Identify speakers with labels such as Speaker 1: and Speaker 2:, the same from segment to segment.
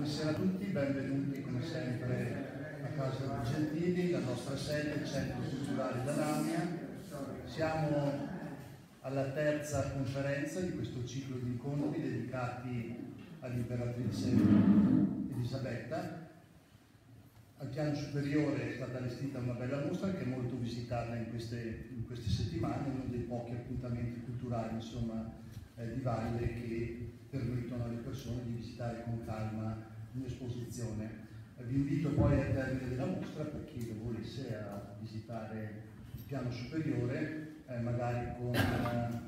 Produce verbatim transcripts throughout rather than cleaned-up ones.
Speaker 1: Buonasera a tutti, benvenuti come sempre a Casa dei Gentili, la nostra sede, Centro Culturale d'Anamia. Siamo alla terza conferenza di questo ciclo di incontri dedicati all'imperatrice Elisabetta. Al piano superiore è stata allestita una bella mostra che è molto visitata in queste, in queste settimane, uno dei pochi appuntamenti culturali insomma, eh, di valle che permettono alle persone di visitare con calma un'esposizione. Eh, vi invito poi al termine della mostra, per chi lo volesse, a visitare il piano superiore, eh, magari con, eh,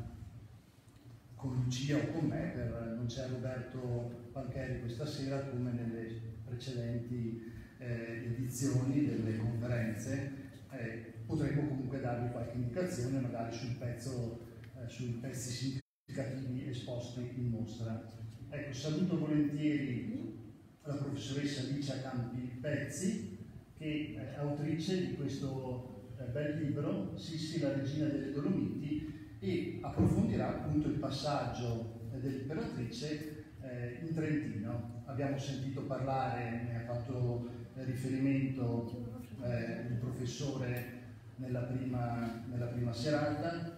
Speaker 1: con Lucia o con me. Per, non c'è Roberto Pancheri questa sera come nelle precedenti eh, edizioni delle conferenze. Eh, potremmo comunque darvi qualche indicazione magari sul pezzo, eh, sui pezzi significativi esposti in mostra. Ecco, saluto volentieri la professoressa Licia Campi Pezzi, che è autrice di questo eh, bel libro, Sissi, la regina delle Dolomiti, e approfondirà appunto il passaggio eh, dell'imperatrice eh, in Trentino. Abbiamo sentito parlare, ne ha fatto eh, riferimento eh, il professore nella prima, nella prima serata,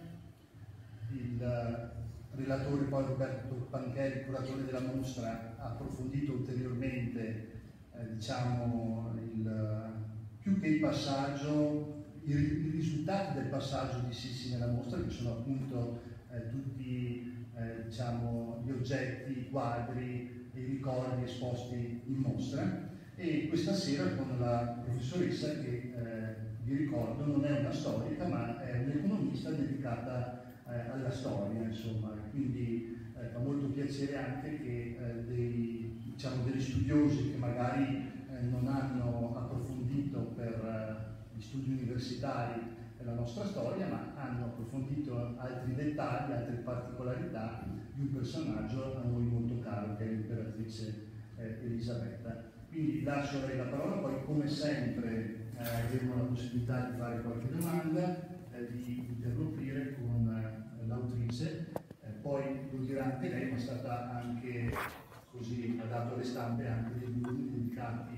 Speaker 1: il relatore poi Roberto Pancheri, curatore della mostra, ha approfondito ulteriormente eh, diciamo, il, più che il passaggio, i, i risultati del passaggio di Sissi nella mostra, che sono appunto eh, tutti eh, diciamo, gli oggetti, i quadri e i ricordi esposti in mostra. E questa sera con la professoressa che eh, vi ricordo non è una storica ma è un'economista dedicata Eh, alla storia, insomma, quindi eh, fa molto piacere anche che eh, dei, diciamo, degli studiosi che magari eh, non hanno approfondito per eh, gli studi universitari la nostra storia, ma hanno approfondito altri dettagli, altre particolarità di un personaggio a noi molto caro, che è l'imperatrice eh, Elisabetta. Quindi lascio a lei la parola, poi come sempre eh, avremo la possibilità di fare qualche domanda, di interloquire con eh, l'autrice, eh, poi lo dirà anche lei, ma è stata anche così, ha dato alle stampe anche dei volumi dedicati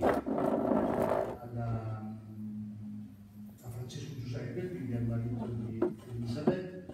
Speaker 1: alla, a Francesco Giuseppe, quindi al marito di Elisabetta,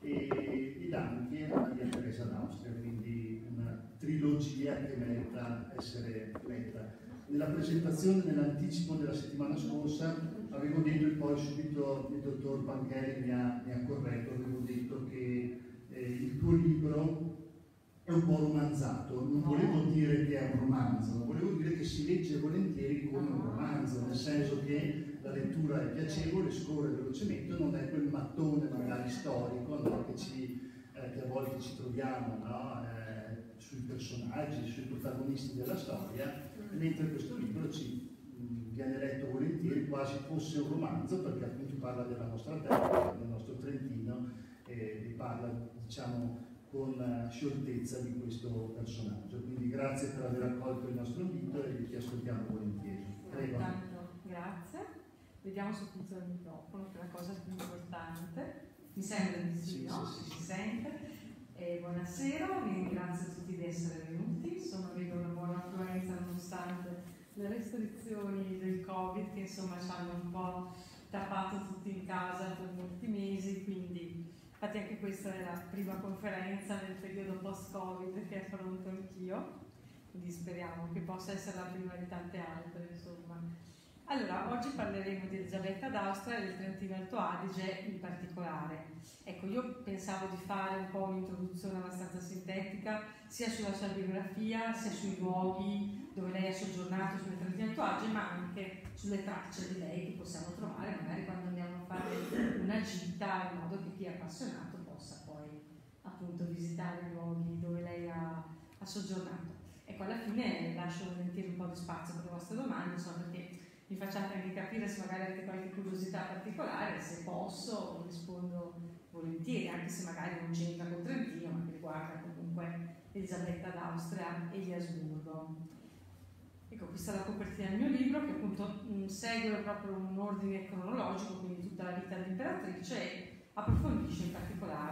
Speaker 1: e, ed anche a Maria Teresa d'Austria, quindi una trilogia che merita essere letta. Nella presentazione, nell'anticipo della settimana scorsa, avevo detto, e poi subito il dottor Pancheri mi ha, mi ha corretto, avevo detto che eh, il tuo libro è un po' romanzato. Non volevo dire che è un romanzo, volevo dire che si legge volentieri come un romanzo, nel senso che la lettura è piacevole, scorre velocemente, non è quel mattone magari storico, no, che, ci, eh, che a volte ci troviamo, no, eh, sui personaggi, sui protagonisti della storia, mentre questo libro ci viene letto volentieri, quasi fosse un romanzo, perché appunto parla della nostra terra, del nostro Trentino, e, e parla, diciamo, con scioltezza di questo personaggio. Quindi grazie per aver accolto il nostro invito e ti ascoltiamo volentieri. Prego.
Speaker 2: Tanto, grazie. Vediamo se funziona il microfono, che è la cosa più importante. Mi sembra di sì, sì, no? Sì, sì, si sente. E buonasera, vi ringrazio tutti di essere venuti. Sono vedo una buona affluenza nonostante le restrizioni del Covid che insomma ci hanno un po' tappato tutti in casa per molti mesi, quindi infatti anche questa è la prima conferenza nel periodo post-Covid che affronto anch'io, quindi speriamo che possa essere la prima di tante altre, insomma. Allora, oggi parleremo di Elisabetta d'Austria e del Trentino Alto Adige in particolare. Ecco, io pensavo di fare un po' un'introduzione abbastanza sintetica, sia sulla sua biografia, sia sui luoghi dove lei ha soggiornato sul Trentino Alto Adige, ma anche sulle tracce di lei che possiamo trovare magari quando andiamo a fare una gita, in modo che chi è appassionato possa poi appunto visitare i luoghi dove lei ha, ha soggiornato. Ecco, alla fine lascio volentieri un po' di spazio per le vostre domande, insomma, perché mi facciate anche capire se magari avete qualche curiosità particolare, se posso rispondo volentieri, anche se magari non c'entra con Trentino, ma che riguarda comunque Elisabetta d'Austria e gli Asburgo. Ecco, questa è la copertina del mio libro, che appunto mh, segue proprio un ordine cronologico, quindi tutta la vita dell'imperatrice, e approfondisce in particolare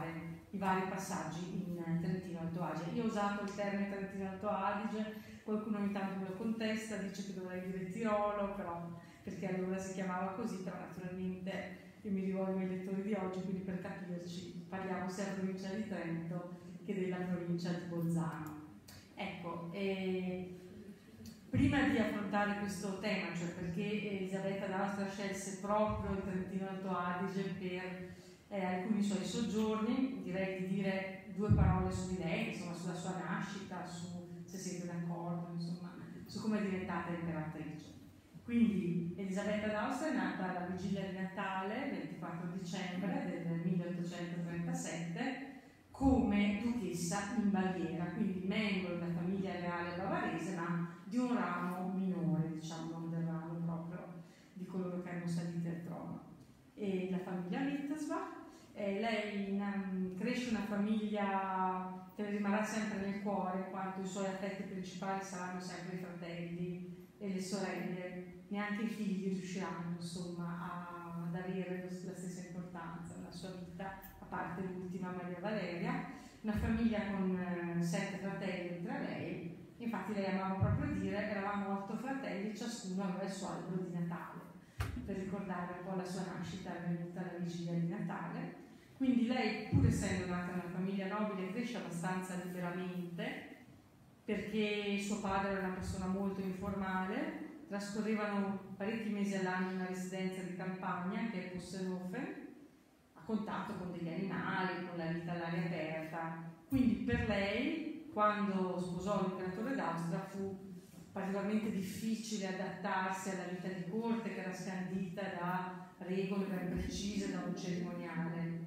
Speaker 2: i vari passaggi in Trentino Alto Adige. Io ho usato il termine Trentino Alto Adige, qualcuno ogni tanto me lo contesta, dice che dovrei dire Tirolo, però perché allora si chiamava così, però naturalmente io mi rivolgo ai lettori di oggi, quindi per capirci parliamo sia della provincia di Trento che della provincia di Bolzano. Ecco, e prima di affrontare questo tema, cioè perché Elisabetta d'Austria scelse proprio il Trentino Alto Adige per eh, alcuni suoi soggiorni, direi di dire due parole su di lei, insomma sulla sua nascita, su se siete d'accordo, insomma, su come è diventata imperatrice. Quindi Elisabetta d'Austria è nata alla vigilia di Natale, ventiquattro dicembre del milleottocentotrentasette, come duchessa in Baviera, quindi membro della famiglia reale bavarese, ma di un ramo minore, diciamo, non del ramo proprio di coloro che erano saliti al trono. E la famiglia Wittelsbach, eh, lei in, cresce in una famiglia che le rimarrà sempre nel cuore, in quanto i suoi affetti principali saranno sempre i fratelli e le sorelle, neanche i figli riusciranno insomma a, ad avere la stessa importanza nella sua vita, a parte l'ultima Maria Valeria, una famiglia con eh, sette fratelli tra lei. Infatti lei amava proprio dire eravamo otto fratelli, ciascuno aveva il suo albero di Natale, per ricordare un po' la sua nascita avvenuta alla vigilia di Natale. Quindi lei, pur essendo nata in una famiglia nobile, cresce abbastanza liberamente, perché suo padre era una persona molto informale, trascorrevano parecchi mesi all'anno in una residenza di campagna che è Possenhofen, a contatto con degli animali, con la vita all'aria aperta. Quindi per lei, quando sposò l'imperatore d'Austria, fu particolarmente difficile adattarsi alla vita di corte, che era scandita da regole ben precise, da un cerimoniale.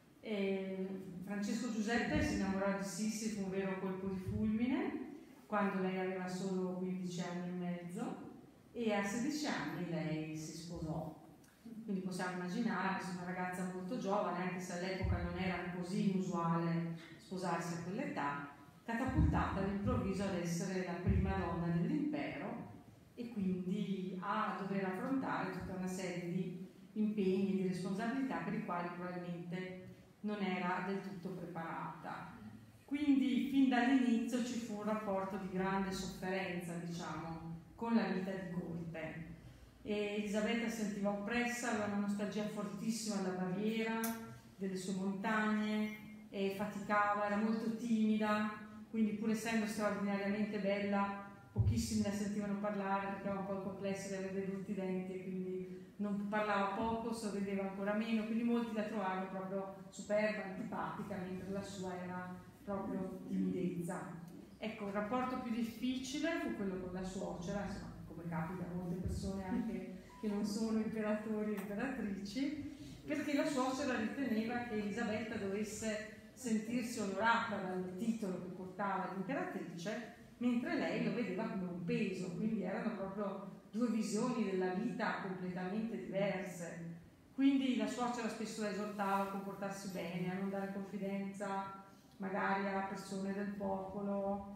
Speaker 2: E Francesco Giuseppe si innamorò di Sissi, fu un vero colpo di fulmine, quando lei aveva solo quindici anni e mezzo, e a sedici anni lei si sposò. Quindi possiamo immaginare, una ragazza molto giovane, anche se all'epoca non era così inusuale sposarsi a quell'età, catapultata all'improvviso ad essere la prima donna dell'impero e quindi a dover affrontare tutta una serie di impegni e di responsabilità per i quali probabilmente non era del tutto preparata. Quindi fin dall'inizio ci fu un rapporto di grande sofferenza, diciamo, con la vita di corte. E Elisabetta si sentiva oppressa, aveva una nostalgia fortissima della Baviera, delle sue montagne, e faticava, era molto timida, quindi pur essendo straordinariamente bella, pochissimi la sentivano parlare perché aveva un po' il complesso di avere dei brutti denti e quindi non parlava poco, sorrideva ancora meno, quindi molti la trovavano proprio superba, antipatica, mentre la sua era proprio timidezza. Ecco, il rapporto più difficile fu quello con la suocera, insomma, come capita a molte persone anche che non sono imperatori e imperatrici, perché la suocera riteneva che Elisabetta dovesse sentirsi onorata dal titolo che portava di imperatrice, mentre lei lo vedeva come un peso, quindi erano proprio due visioni della vita completamente diverse. Quindi la suocera spesso la esortava a comportarsi bene, a non dare confidenza magari a persone del popolo,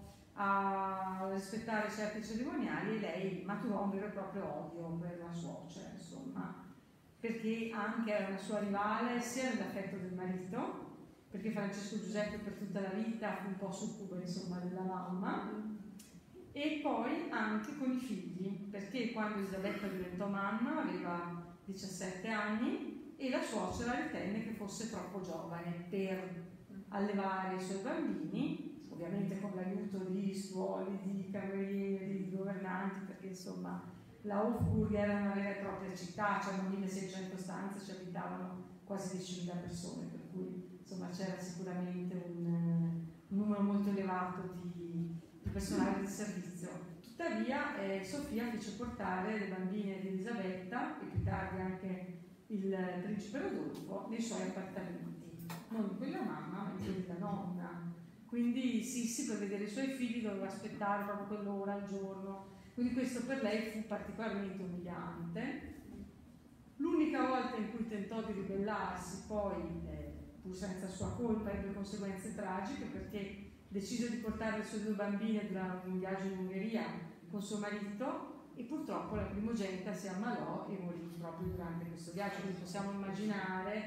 Speaker 2: a rispettare certi cerimoniali, e lei maturò un vero e proprio odio per la suocera, insomma, perché anche era una sua rivale sia nell'affetto del marito, perché Francesco Giuseppe per tutta la vita fu un po' succube, insomma, della mamma, e poi anche con i figli, perché quando Elisabetta diventò mamma aveva diciassette anni e la suocera ritenne che fosse troppo giovane per allevare i suoi bambini, ovviamente con l'aiuto di stuoli, di camerieri, di governanti, perché insomma la Hofburg era una vera e propria città, c'erano milleseicento stanze, ci abitavano quasi diecimila persone, per cui insomma c'era sicuramente un, un numero molto elevato di, di personale di servizio. Tuttavia eh, Sofia fece portare le bambine di Elisabetta e più tardi anche il principe Rodolfo nei suoi appartamenti, non di quella mamma ma di quelli della nonna. Quindi Sissi per vedere i suoi figli doveva aspettare proprio quell'ora al giorno, quindi questo per lei fu particolarmente umiliante. L'unica volta in cui tentò di ribellarsi poi, eh, pur senza sua colpa, ebbe conseguenze tragiche, perché decise di portare le sue due bambine durante un viaggio in Ungheria con suo marito e purtroppo la primogenita si ammalò e morì proprio durante questo viaggio. Quindi possiamo immaginare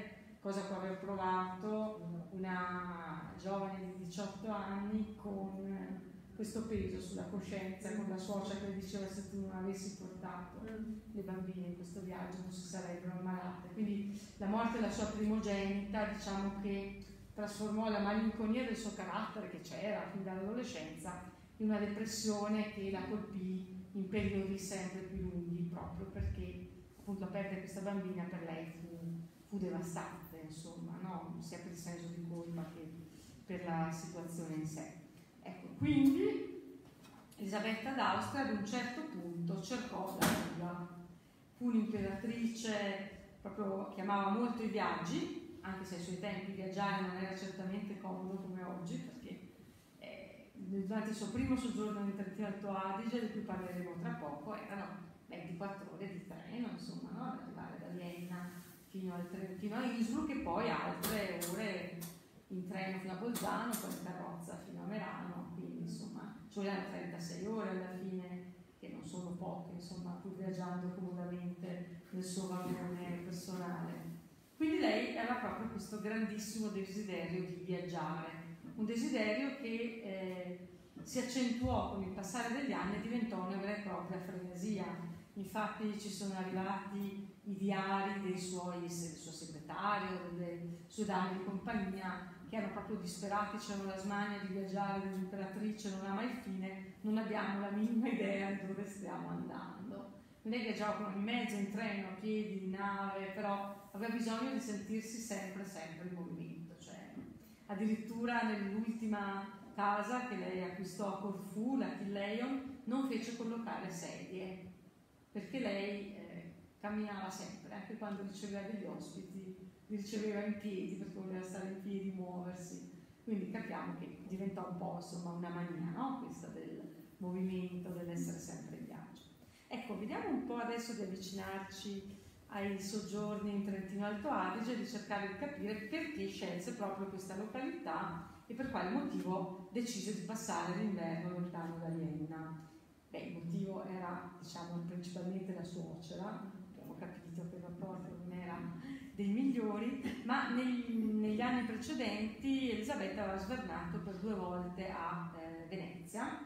Speaker 2: cosa che avevo provato una giovane di diciotto anni con questo peso sulla coscienza, con la suocera che le diceva se tu non avessi portato le bambine in questo viaggio non si sarebbero ammalate. Quindi la morte della sua primogenita, diciamo che trasformò la malinconia del suo carattere, che c'era fin dall'adolescenza, in una depressione che la colpì in periodi sempre più lunghi, proprio perché appunto la perdita di questa bambina per lei fu, fu devastante, insomma, no? Sia per il senso di colpa che per la situazione in sé. Ecco, quindi Elisabetta d'Austria ad un certo punto cercò la cura. Fu un'imperatrice proprio che amava molto i viaggi, anche se ai suoi tempi viaggiare non era certamente comodo come oggi, perché eh, durante il suo primo soggiorno in Trentino Alto Adige, di cui parleremo tra poco, erano ventiquattro ore di treno, insomma, no? Ad arrivare da Vienna fino, al tre, fino a Innsbruck e poi altre ore in treno fino a Bolzano, poi in carrozza fino a Merano, quindi insomma ci vogliono trentasei ore alla fine, che non sono poche, insomma, pur viaggiando comodamente nel suo vagone personale. Quindi lei aveva proprio questo grandissimo desiderio di viaggiare, un desiderio che eh, si accentuò con il passare degli anni e diventò una vera e propria frenesia. Infatti ci sono arrivati i diari dei suoi, del suo segretario, delle sue dame di compagnia, che erano proprio disperati, c'erano la smania di viaggiare dell'imperatrice, non ha mai fine, non abbiamo la minima idea di dove stiamo andando. Lei viaggiava con ogni mezzo, in treno, a piedi, in nave, però aveva bisogno di sentirsi sempre, sempre in movimento. Cioè, addirittura nell'ultima casa che lei acquistò a Corfù, la Killeyon, non fece collocare sedie, perché lei eh, camminava sempre, anche quando riceveva degli ospiti, li riceveva in piedi perché voleva stare in piedi, muoversi. Quindi capiamo che diventò un po' insomma una mania, no? Questa del movimento, dell'essere sempre in viaggio. Ecco, vediamo un po' adesso di avvicinarci ai soggiorni in Trentino Alto Adige e di cercare di capire perché scelse proprio questa località e per quale motivo decise di passare l'inverno lontano da Vienna. Beh, il motivo era, diciamo, principalmente la suocera. Abbiamo capito che il rapporto non era dei migliori, ma negli, negli anni precedenti Elisabetta aveva svernato per due volte a eh, Venezia,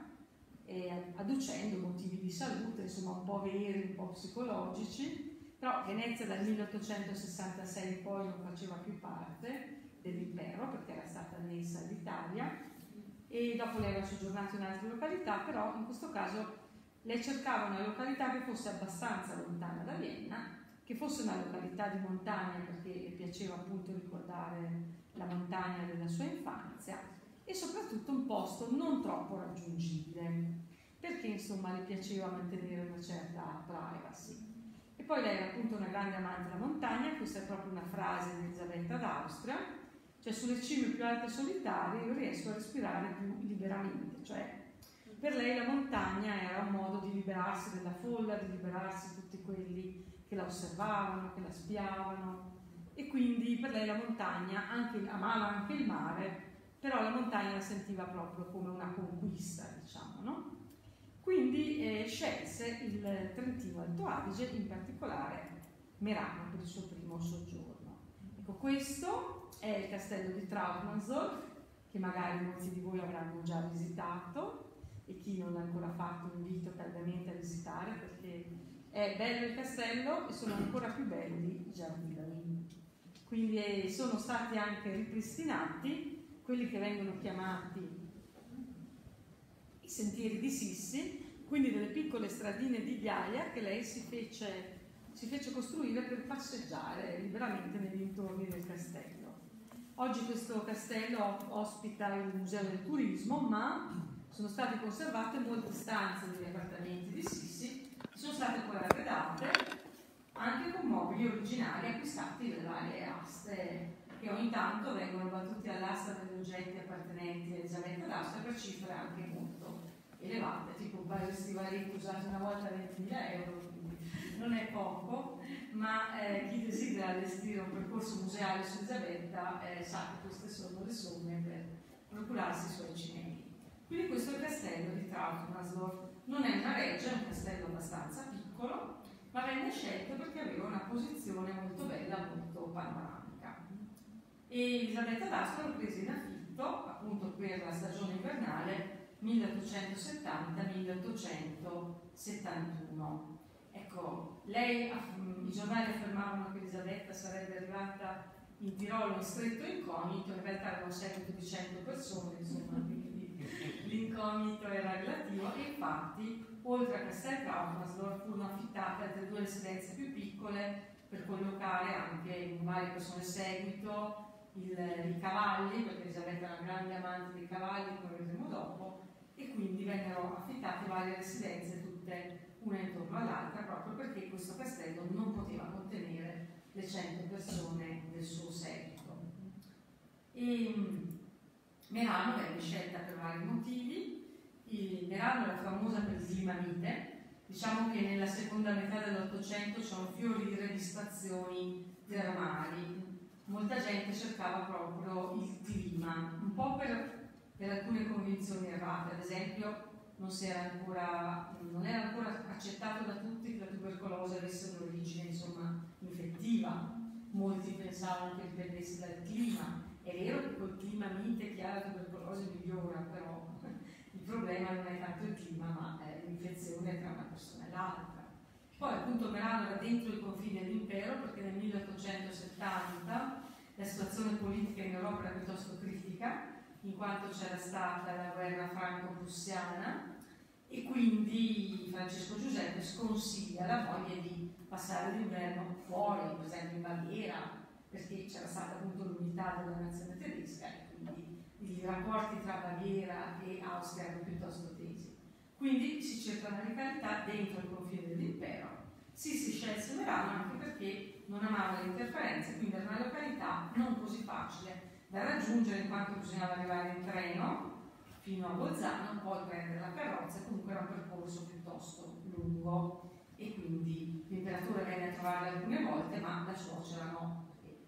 Speaker 2: eh, adducendo motivi di salute, insomma un po' veri, un po' psicologici, però Venezia dal milleottocentosessantasei in poi non faceva più parte dell'impero perché era stata annessa all'Italia, e dopo lei aveva soggiornato in altre località, però in questo caso lei cercava una località che fosse abbastanza lontana da Vienna, che fosse una località di montagna perché le piaceva appunto ricordare la montagna della sua infanzia, e soprattutto un posto non troppo raggiungibile, perché insomma le piaceva mantenere una certa privacy. E poi lei era appunto una grande amante della montagna, questa è proprio una frase di Elisabetta d'Austria, cioè sulle cime più alte solitarie io riesco a respirare più liberamente, cioè per lei la montagna era un modo di liberarsi dalla folla, di liberarsi di tutti quelli che la osservavano, che la spiavano, e quindi per lei la montagna, anche, amava anche il mare, però la montagna la sentiva proprio come una conquista, diciamo, no? Quindi eh, scelse il Trentino Alto Adige, in particolare Merano, per il suo primo soggiorno. Ecco, questo è il castello di Trautmannsdorf, che magari molti di voi avranno già visitato, e chi non l'ha ancora fatto invito caldamente a visitare, perché è bello il castello e sono ancora più belli i giardini. Quindi eh, sono stati anche ripristinati quelli che vengono chiamati i sentieri di Sissi, quindi delle piccole stradine di ghiaia che lei si fece, si fece costruire per passeggiare liberamente nei dintorni del castello. Oggi questo castello ospita il Museo del Turismo, ma sono state conservate molte stanze degli appartamenti di Sissi, sono state poi arredate anche con mobili originali acquistati dalle varie aste, che ogni tanto vengono battuti all'asta degli oggetti appartenenti a Elisabetta d'Austria per cifre anche molto elevate, tipo un paio di stivaletti usati una volta a ventimila euro, quindi non è poco, ma eh, chi desidera allestire un percorso museale su Elisabetta eh, sa che queste sono le somme per procurarsi i suoi cimenti. Quindi questo è il castello di Trautmannsdorf. Non è una reggia, è un castello abbastanza piccolo, ma venne scelto perché aveva una posizione molto bella, molto panoramica. e Elisabetta d'Asti lo prese in affitto appunto per la stagione invernale milleottocentosettanta milleottocentosettantuno. Ecco, lei, i giornali affermavano che Elisabetta sarebbe arrivata in Tirolo in stretto incognito, in realtà era un seguito di cento persone, insomma, quindi l'incognito era relativo, e infatti oltre a Castel Kaufmannsdorf furono affittate altre due residenze più piccole per collocare anche varie persone seguito, il, i cavalli, perché Elisabetta era una grande amante dei cavalli, come vedremo dopo, e quindi vennero affittate varie residenze, tutte una intorno all'altra, proprio perché questo castello non poteva contenere le cento persone del suo seguito. E Merano venne scelta per vari motivi. Il Merano era famosa per il clima mite. Diciamo che nella seconda metà dell'Ottocento c'erano fiori di registrazioni termali. Molta gente cercava proprio il clima, un po' per, per alcune convinzioni errate. Ad esempio, non, si era ancora, non era ancora accettato da tutti che la tubercolosi avesse un'origine, insomma, infettiva. Molti pensavano che dipendesse dal clima. È vero che col clima mite chi ha la tubercolosi migliora, però il problema non è tanto il clima, ma è l'infezione tra una persona e l'altra. Poi appunto Merano era dentro i confini dell'impero, perché nel milleottocentosettanta la situazione politica in Europa era piuttosto critica, in quanto c'era stata la guerra franco-prussiana, e quindi Francesco Giuseppe sconsiglia la voglia di passare l'inverno fuori, per esempio in Baviera, perché c'era stata appunto l'unità della nazione tedesca, e quindi i rapporti tra Baviera e Austria erano piuttosto tesi. Quindi si cerca una radicalità dentro il confine dell'impero. Sì, si scelse Merano anche perché non amava le interferenze, quindi era una località non così facile da raggiungere, in quanto bisognava arrivare in treno fino a Bolzano, poi prendere la carrozza, comunque era un percorso piuttosto lungo, e quindi l'imperatore venne a trovarla alcune volte, ma la suocera no,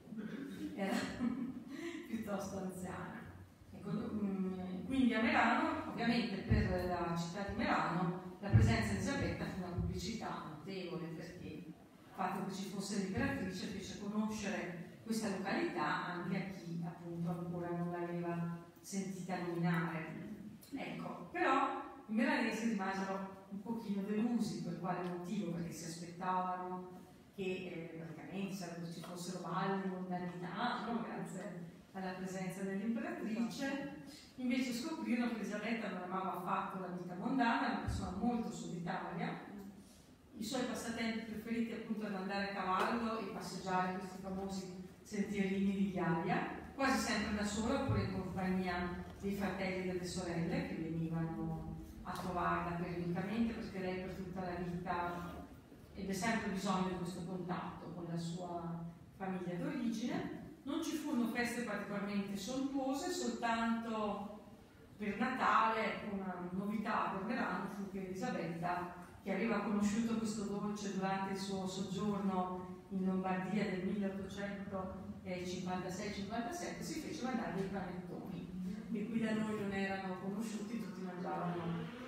Speaker 2: era piuttosto anziana. Ecco, quindi a Merano, ovviamente per la città di Merano, la presenza di Elisabetta fu una pubblicità notevole, perché il fatto che ci fosse l'imperatrice fece conoscere questa località anche a chi appunto ancora non l'aveva sentita nominare. Ecco, però i meranesi rimasero un pochino delusi. Per quale motivo? Perché si aspettavano che eh, praticamente ci fossero balli, mondanità, no? Grazie alla presenza dell'imperatrice. Invece scoprirono che Elisabetta non amava affatto la vita mondana, era una persona molto solitaria. I suoi passatempi preferiti appunto erano andare a cavallo e passeggiare questi famosi sentierini di ghiaia, quasi sempre da sola oppure in compagnia dei fratelli e delle sorelle che venivano a trovarla periodicamente, perché lei per tutta la vita ebbe sempre bisogno di questo contatto con la sua famiglia d'origine. Non ci furono feste particolarmente sontuose, soltanto per Natale una novità per Merano fu che Elisabetta, che aveva conosciuto questo dolce durante il suo soggiorno in Lombardia del milleottocentocinquantasei cinquantasette, si fece mandare dei panettoni, che qui da noi non erano conosciuti, tutti mangiavano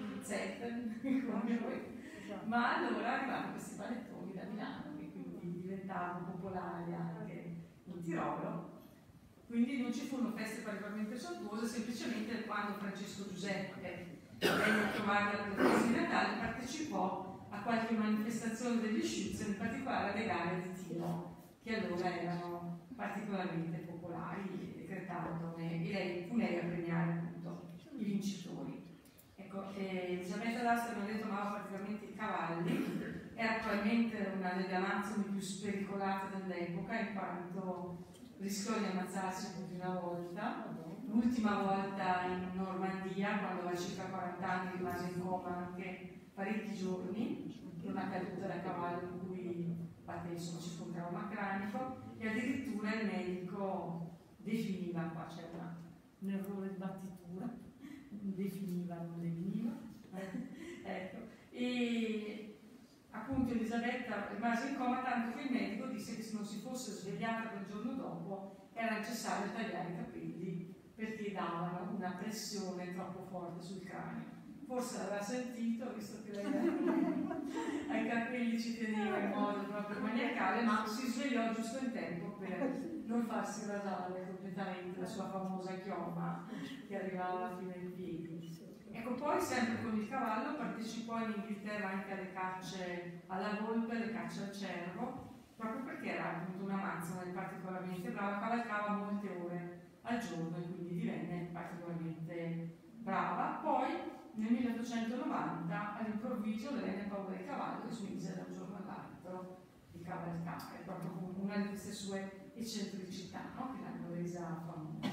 Speaker 2: zette come noi, ma allora arrivavano questi panettoni da Milano, che quindi diventavano popolari anche in Tirolo. Quindi non ci furono feste particolarmente sontuose, semplicemente quando Francesco Giuseppe venne a trovarla per le feste di Natale partecipò a qualche manifestazione degli Schützen, in particolare alle gare di tiro, che allora erano particolarmente popolari, decretandone, e lei fu lei a premiare appunto i vincitori. Ecco, eh, Elisabetta d'Asti, abbiamo detto, amava particolarmente i cavalli, era probabilmente una delle amazzoni più spericolate dell'epoca, in quanto rischiò di ammazzarsi più di una volta. L'ultima volta in Normandia, quando aveva circa quaranta anni, rimase in coma anche parecchi giorni, per una caduta da cavallo in cui batté, insomma, ci fu un trauma cranico, e addirittura il medico definiva, qua c'è un errore di battitura, definiva, non definiva, ecco, e appunto Elisabetta rimase in coma, tanto che il medico disse che se non si fosse svegliata quel giorno dopo era necessario tagliare i capelli perché davano una pressione troppo forte sul cranio. forse l'aveva sentito, visto che lei ai capelli ci teneva in modo proprio maniacale, ma si svegliò giusto in tempo per non farsi rasare completamente la sua famosa chioma che arrivava fino ai piedi. Ecco, poi sempre con il cavallo partecipò in Inghilterra anche alle cacce alla volpe, alle cacce al cervo, proprio perché era appunto una manzana particolarmente brava, cavalcava molte ore al giorno e quindi divenne particolarmente brava. Poi nel milleottocentonovanta all'improvviso le venne paura del cavallo e smise da un giorno all'altro di cavalcare, proprio con una di queste sue eccentricità, no? Che l'hanno resa famosa.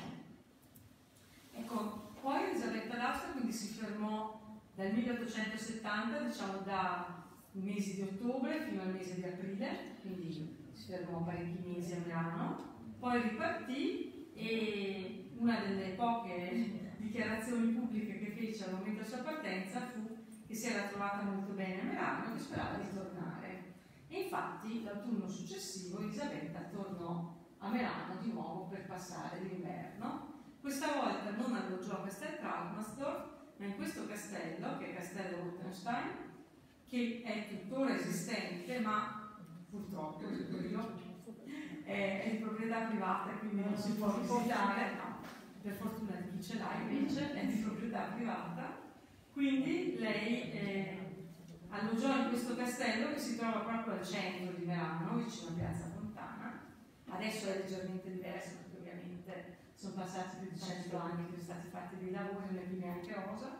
Speaker 2: Ecco, poi Elisabetta d'Austria quindi si fermò dal milleottocentosettanta, diciamo da i mesi di ottobre fino al mese di aprile, quindi si fermò parecchi mesi a Milano, poi ripartì e una delle poche dichiarazioni pubbliche che fece al momento della sua partenza fu che si era trovata molto bene a Milano e che sperava di tornare. E infatti l'autunno successivo Elisabetta tornò a Milano di nuovo per passare l'inverno. Questa volta non alloggiò a Castel Trautmannsdorf, ma in questo castello, che è Castello Rothenstein, che è tuttora esistente, ma purtroppo, dico io, è di proprietà privata, quindi non si può visitare. No, per fortuna chi ce l'ha invece è di proprietà privata. Quindi lei eh, alloggiò in questo castello che si trova proprio al centro di Milano, vicino a Piazza Fontana. Adesso è leggermente diverso, perché ovviamente sono passati più di cento anni che sono stati fatti dei lavori, non è più neanche rosa.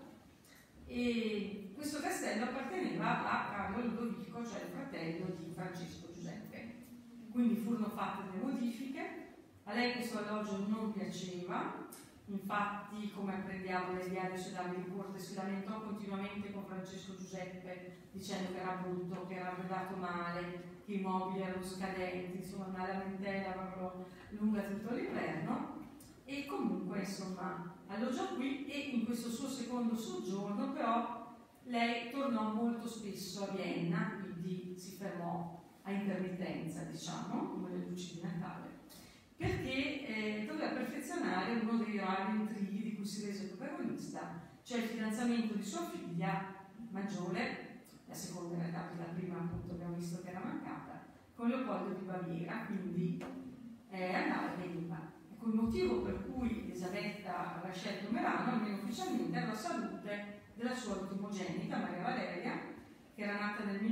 Speaker 2: E questo castello apparteneva a Carlo Ludovico, cioè il fratello di Francesco Giuseppe. Quindi furono fatte delle modifiche. A lei questo alloggio non piaceva, infatti, come apprendiamo nel diario sui danni di corte, si lamentò continuamente con Francesco Giuseppe dicendo che era brutto, che era arredato male, che i mobili erano scadenti, insomma una lamentela proprio lunga tutto l'inverno. E comunque insomma alloggiò qui e in questo suo secondo soggiorno però lei tornò molto spesso a Vienna, quindi si fermò a intermittenza, diciamo, come le luci di Natale, perché eh, doveva perfezionare uno dei rari intrighi di cui si rese protagonista, cioè il fidanzamento di sua figlia maggiore, la seconda in realtà, perché la prima appunto abbiamo visto che era mancata, con Leopoldo di Baviera, quindi eh, andava e veniva. Ecco, il motivo per cui Elisabetta aveva scelto Milano, almeno ufficialmente, era la salute della sua ultimogenita, Maria Valeria, che era nata nel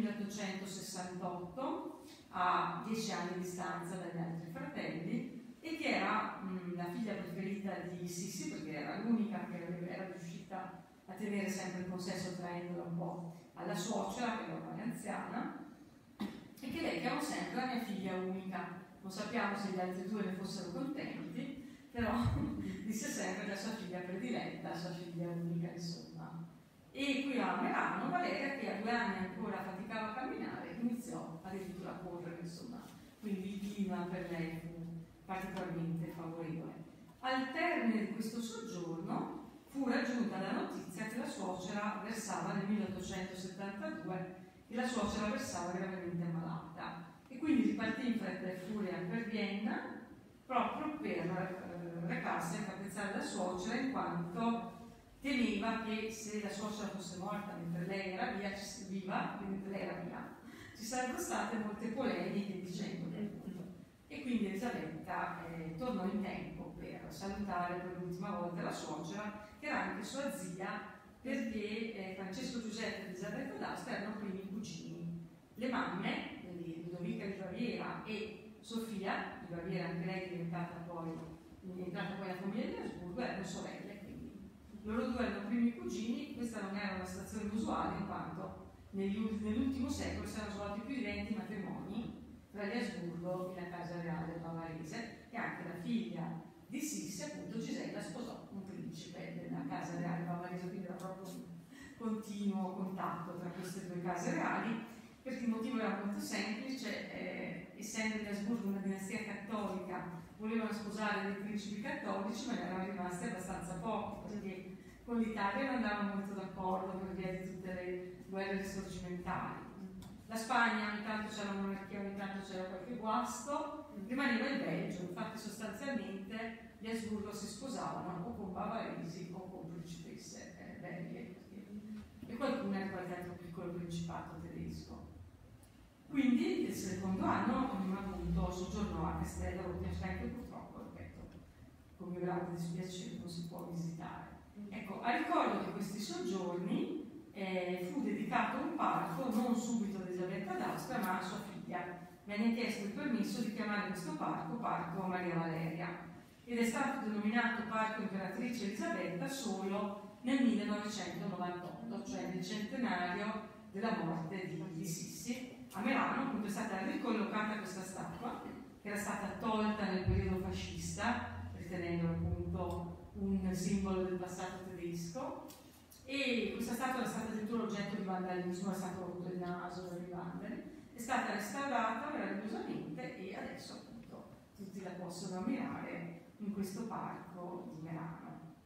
Speaker 2: milleottocentosessantotto, a dieci anni di distanza dagli altri fratelli, e che era mh, la figlia preferita di Sissi, perché era l'unica che era riuscita a tenere sempre il consesso, traendola un po' alla suocera, che era ormai anziana, e che lei chiamò sempre la mia figlia unica. Non sappiamo se gli altri due ne fossero contenti, però disse sempre la sua figlia prediletta, la sua figlia unica, insomma. E qui a Milano, Valeria, che a due anni ancora faticava a camminare, iniziò addirittura a correre, insomma. Quindi il clima per lei fu particolarmente favorevole. Al termine di questo soggiorno fu raggiunta la notizia che la suocera versava nel milleottocentosettantadue e la suocera versava gravemente ammalata. E quindi ripartì in fretta e furia per Vienna proprio per eh, recarsi a capezzare la suocera, in quanto temeva che se la suocera fosse morta mentre lei era via, viva, mentre lei era via, ci sarebbero state molte polemiche dicendo che e quindi Elisabetta eh, tornò in tempo per salutare per l'ultima volta la suocera, che era anche sua zia, perché eh, Francesco Giuseppe e Elisabetta d'Austria erano primi cugini. Le mamme, Ludovica di Baviera e Sofia di Baviera, anche lei è diventata poi, è diventata poi la famiglia di Asburgo, erano sorelle, quindi loro due erano primi cugini. Questa non era una situazione usuale, in quanto nell'ultimo secolo si erano svolti più di venti matrimoni tra gli Asburgo e la casa reale bavarese, e anche la figlia di Sissi, appunto Gisella, sposò un principe della casa reale bavarese, quindi era proprio un continuo contatto tra queste due case reali, perché il motivo era molto semplice. Eh, essendo gli Asburgo una dinastia cattolica, volevano sposare dei principi cattolici, ma ne erano rimasti abbastanza pochi, perché con l'Italia non andavano molto d'accordo per via di tutte le guerre risorgimentali. La Spagna ogni tanto c'era una monarchia, ogni tanto c'era qualche guasto, rimaneva il Belgio. Infatti sostanzialmente gli Asburgo si sposavano o con bavaresi o con principesse eh, belghe, perché Quindi il secondo anno appunto soggiornò a Castello Rottenstein, che purtroppo, ripeto, con mio grado di dispiacere non si può visitare. Ecco, a ricordo di questi soggiorni eh, fu dedicato un parco non subito ad Elisabetta d'Austria ma a sua figlia. Venne chiesto il permesso di chiamare questo parco Parco Maria Valeria ed è stato denominato Parco Imperatrice Elisabetta solo nel millenovecentonovantotto, cioè nel centenario della morte di, di Sissi. A Merano appunto è stata ricollocata questa statua che era stata tolta nel periodo fascista, ritenendo appunto un simbolo del passato tedesco, e questa statua era stata addirittura oggetto di vandalismo, è stato rotto il naso dai vandali. È stata restaurata meravigliosamente e adesso appunto tutti la possono ammirare in questo parco di Merano.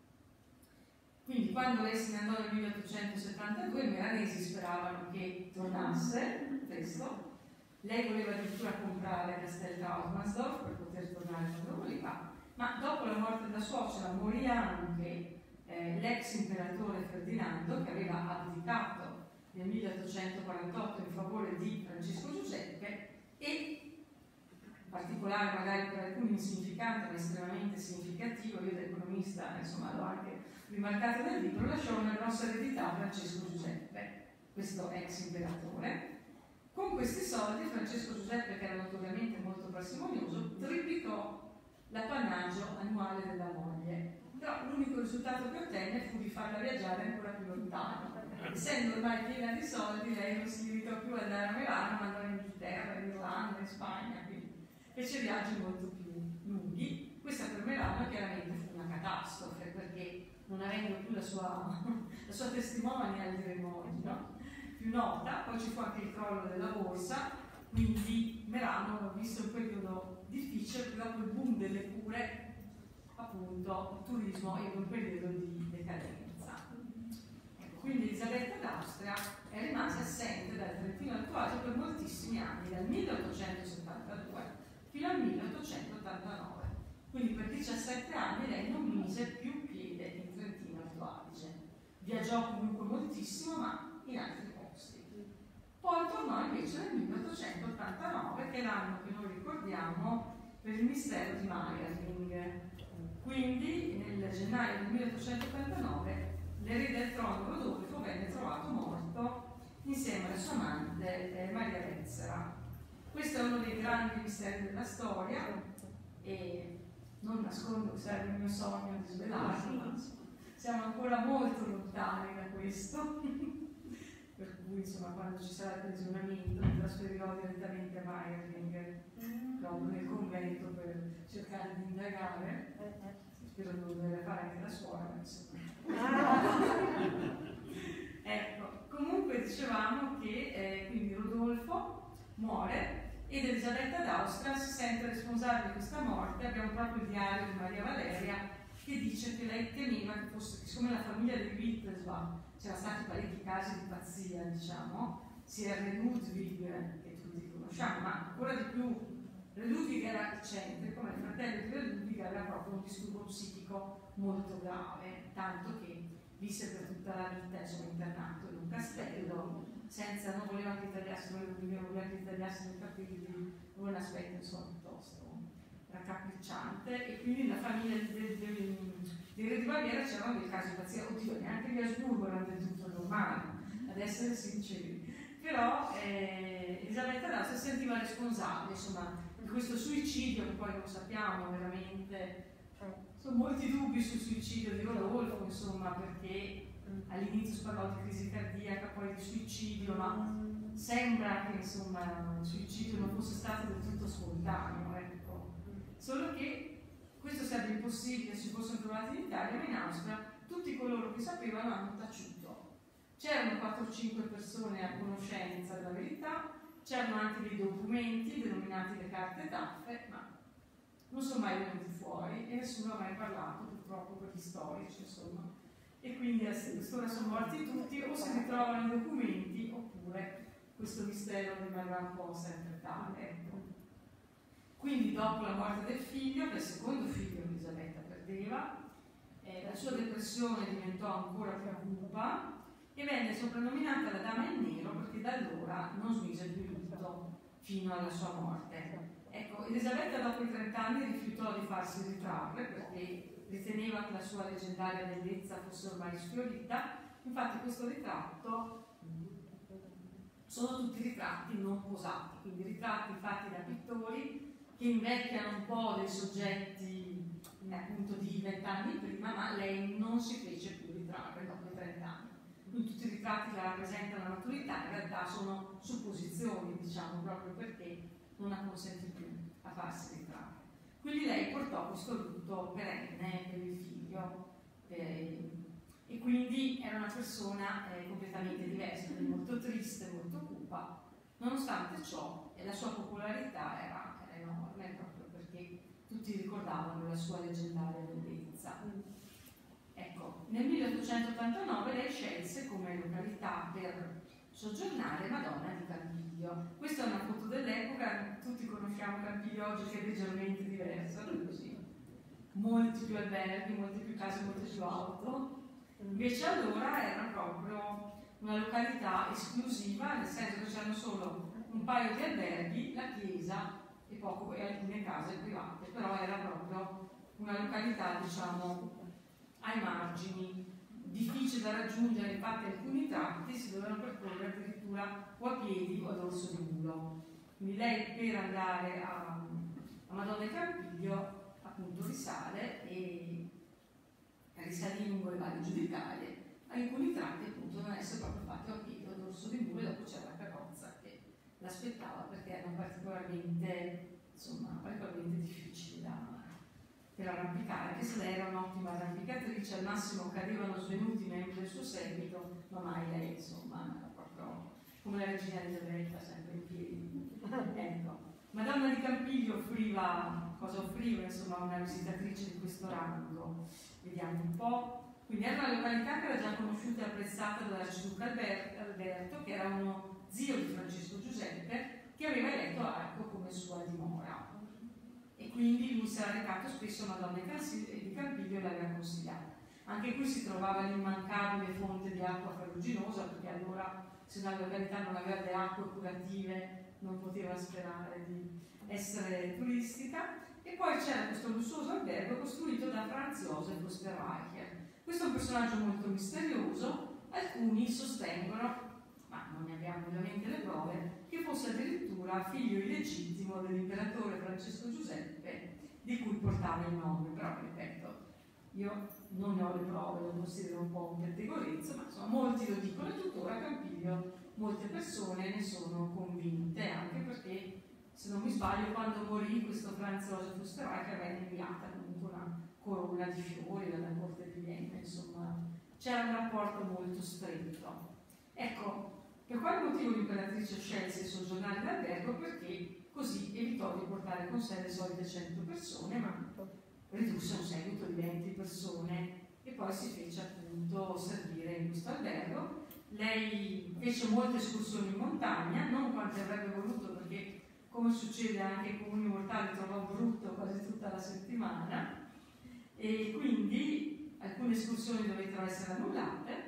Speaker 2: Quindi quando lei se ne andò nel milleottocentosettantadue i meranesi speravano che tornasse presto. Lei voleva addirittura comprare Castel Trautmannsdorf per poter tornare quando voleva, ma dopo la morte della suocera morì anche eh, l'ex imperatore Ferdinando, che aveva abdicato nel milleottocentoquarantotto in favore di Francesco Giuseppe, e in particolare magari per alcuni insignificante ma estremamente significativo, io da economista insomma l'ho anche rimarcato nel libro, lasciò una grossa eredità a Francesco Giuseppe, questo ex imperatore. Con questi soldi Francesco Giuseppe, che era notoriamente molto parsimonioso, triplicò l'appannaggio annuale della moglie, però l'unico risultato che ottenne fu di farla viaggiare ancora più lontano. Essendo ormai piena di soldi, lei non si limitò più ad andare a Milano, ma andò in Inghilterra, in Irlanda, in Spagna, quindi fece viaggi molto più lunghi. Questa per Milano chiaramente fu una catastrofe, perché non avendo più la sua, la sua testimonial, diremmo oggi, no? più nota, poi ci fu anche il crollo della borsa, quindi Merano ha visto un periodo difficile, dopo il boom delle cure, appunto, il turismo ebbe un periodo di decadenza. Quindi Elisabetta d'Austria è rimasta assente dal Trentino Alto Adige per moltissimi anni, dal milleottocentosettantadue fino al milleottocentottantanove. Quindi per diciassette anni lei non mise più piede in Trentino Alto Adige. Viaggiò comunque moltissimo, ma in altri posti. Poi tornò invece nel milleottocentottantanove, che è l'anno che noi ricordiamo per il mistero di Meiringen. Quindi nel gennaio del milleottocentottantanove l'erede del trono Rodolfo venne trovato morto insieme alla sua amante eh, Maria Vezzera. Questo è uno dei grandi misteri della storia e non nascondo che sarebbe il mio sogno di svelarlo, ma siamo ancora molto lontani da questo. Per cui insomma quando ci sarà il pensionamento mi trasferirò direttamente a Meiringen, proprio nel convento, per cercare di indagare. Spero di non dover fare anche la suora, ma insomma. Ecco, comunque dicevamo che eh, quindi Rodolfo muore ed Elisabetta d'Austria si sente responsabile di questa morte. Abbiamo proprio il diario di Maria Valeria che dice che lei temeva che fosse, siccome la famiglia di Wittelsbach c'erano stati parecchi casi di pazzia, diciamo, sia Re Ludwig, che tutti conosciamo, ma ancora di più Re Ludwig era eccentrico, ma il fratello di Re Ludwig aveva proprio un disturbo psichico molto grave, tanto che visse per tutta la vita insomma, internato in un castello, senza, non voleva che tagliassero le unghie, non voleva che tagliassero i capelli, un aspetto insomma piuttosto raccapricciante, e quindi la famiglia di, di, di, di Re di Baviera c'erano dei casi di pazzia, oddio, neanche gli Asburgo erano del tutto normali, ad essere sinceri, però eh, Elisabetta d'Austria si sentiva responsabile insomma di questo suicidio, che poi non sappiamo veramente. Sono molti dubbi sul suicidio di Rodolfo, insomma, perché all'inizio si parlò di crisi cardiaca, poi di suicidio, ma sembra che insomma il suicidio non fosse stato del tutto spontaneo, ecco. Solo che questo sarebbe impossibile se si fossero trovati in Italia, ma in Austria tutti coloro che sapevano hanno taciuto. C'erano quattro o cinque persone a conoscenza della verità, c'erano anche dei documenti denominati le carte taffe, ma non sono mai venuti fuori e nessuno ha mai parlato, purtroppo, per gli storici, insomma. E quindi a quest'ora sono morti tutti, o si ritrovano i documenti, oppure questo mistero rimarrà un po' sempre tale. Ecco. Quindi, dopo la morte del figlio, del secondo figlio che Elisabetta perdeva, eh, la sua depressione diventò ancora più cupa e venne soprannominata la Dama in Nero perché da allora non smise più il lutto fino alla sua morte. Ecco, Elisabetta dopo i trenta anni rifiutò di farsi ritrarre perché riteneva che la sua leggendaria bellezza fosse ormai sfiorita. Infatti questo ritratto sono tutti ritratti non posati, quindi ritratti fatti da pittori che invecchiano un po' dei soggetti appunto di vent'anni prima, ma lei non si fece più ritrarre dopo i trenta anni. Quindi tutti i ritratti che rappresentano la maturità in realtà sono supposizioni, diciamo, proprio perché non la consentì più a farsi ritrarre. Quindi lei portò questo lutto perenne per il figlio eh, e quindi era una persona eh, completamente diversa, molto triste, molto cupa. Nonostante ciò, la sua popolarità era, era enorme proprio perché tutti ricordavano la sua leggendaria bellezza. Ecco, nel milleottocentottantanove lei scelse come località per soggiornare Madonna di Campiglio. Questa è una foto dell'epoca, tutti conosciamo Campiglio oggi che è leggermente diversa, così. Molti più alberghi, molte più case, molte più auto. Invece allora era proprio una località esclusiva, nel senso che c'erano solo un paio di alberghi, la chiesa e, poco, e alcune case private, però era proprio una località, diciamo, ai margini, difficile da raggiungere. Infatti alcuni tratti si dovevano percorrere addirittura o a piedi o ad orso di mulo. Quindi lei per andare a, a Madonna di Campiglio appunto risale e risalì lungo i vari giudicarie. Alcuni tratti appunto devono essere proprio fatti a piedi o ad orso di mulo e dopo c'era la carrozza che l'aspettava perché erano particolarmente, insomma, particolarmente difficili da per arrampicare, anche se lei era un'ottima arrampicatrice, al massimo cadevano svenuti membri del suo seguito, ma mai lei, insomma, era proprio come la regina Elisabetta, sempre in piedi. Ecco. Madonna di Campiglio offriva, cosa offriva, insomma, una visitatrice di questo rango? Vediamo un po'. Quindi era una località che era già conosciuta e apprezzata dall'arciduca Alberto, che era uno zio di Francesco Giuseppe, che aveva eletto Arco come sua dimora. E quindi lui si era recato spesso a Madonna di Campiglio e l'aveva consigliata. Anche qui si trovava l'immancabile fonte di acqua ferruginosa, perché allora se una località non aveva le acque curative non poteva sperare di essere turistica. E poi c'era questo lussuoso albergo costruito da Franz Josef Osterreicher. Questo è un personaggio molto misterioso, alcuni sostengono, ma non ne abbiamo ovviamente le prove, che fosse addirittura figlio illegittimo dell'imperatore Francesco Giuseppe, di cui portava il nome. Però, ripeto, io non ne ho le prove, lo considero un po' un pettegolezzo, ma insomma molti lo dicono e tuttora a Campiglio molte persone ne sono convinte, anche perché, se non mi sbaglio, quando morì questo Franz Josef Osterreicher venne inviata comunque una corona di fiori dalla corte di Vienna, insomma c'era un rapporto molto stretto. Ecco, per quale motivo l'imperatrice scelse di soggiornare in albergo? Perché così evitò di portare con sé le solite cento persone, ma ridusse un seguito di venti persone e poi si fece appunto servire in questo albergo. Lei fece molte escursioni in montagna, non quante avrebbe voluto, perché come succede anche ai comuni mortali trovò brutto quasi tutta la settimana, e quindi alcune escursioni dovettero essere annullate.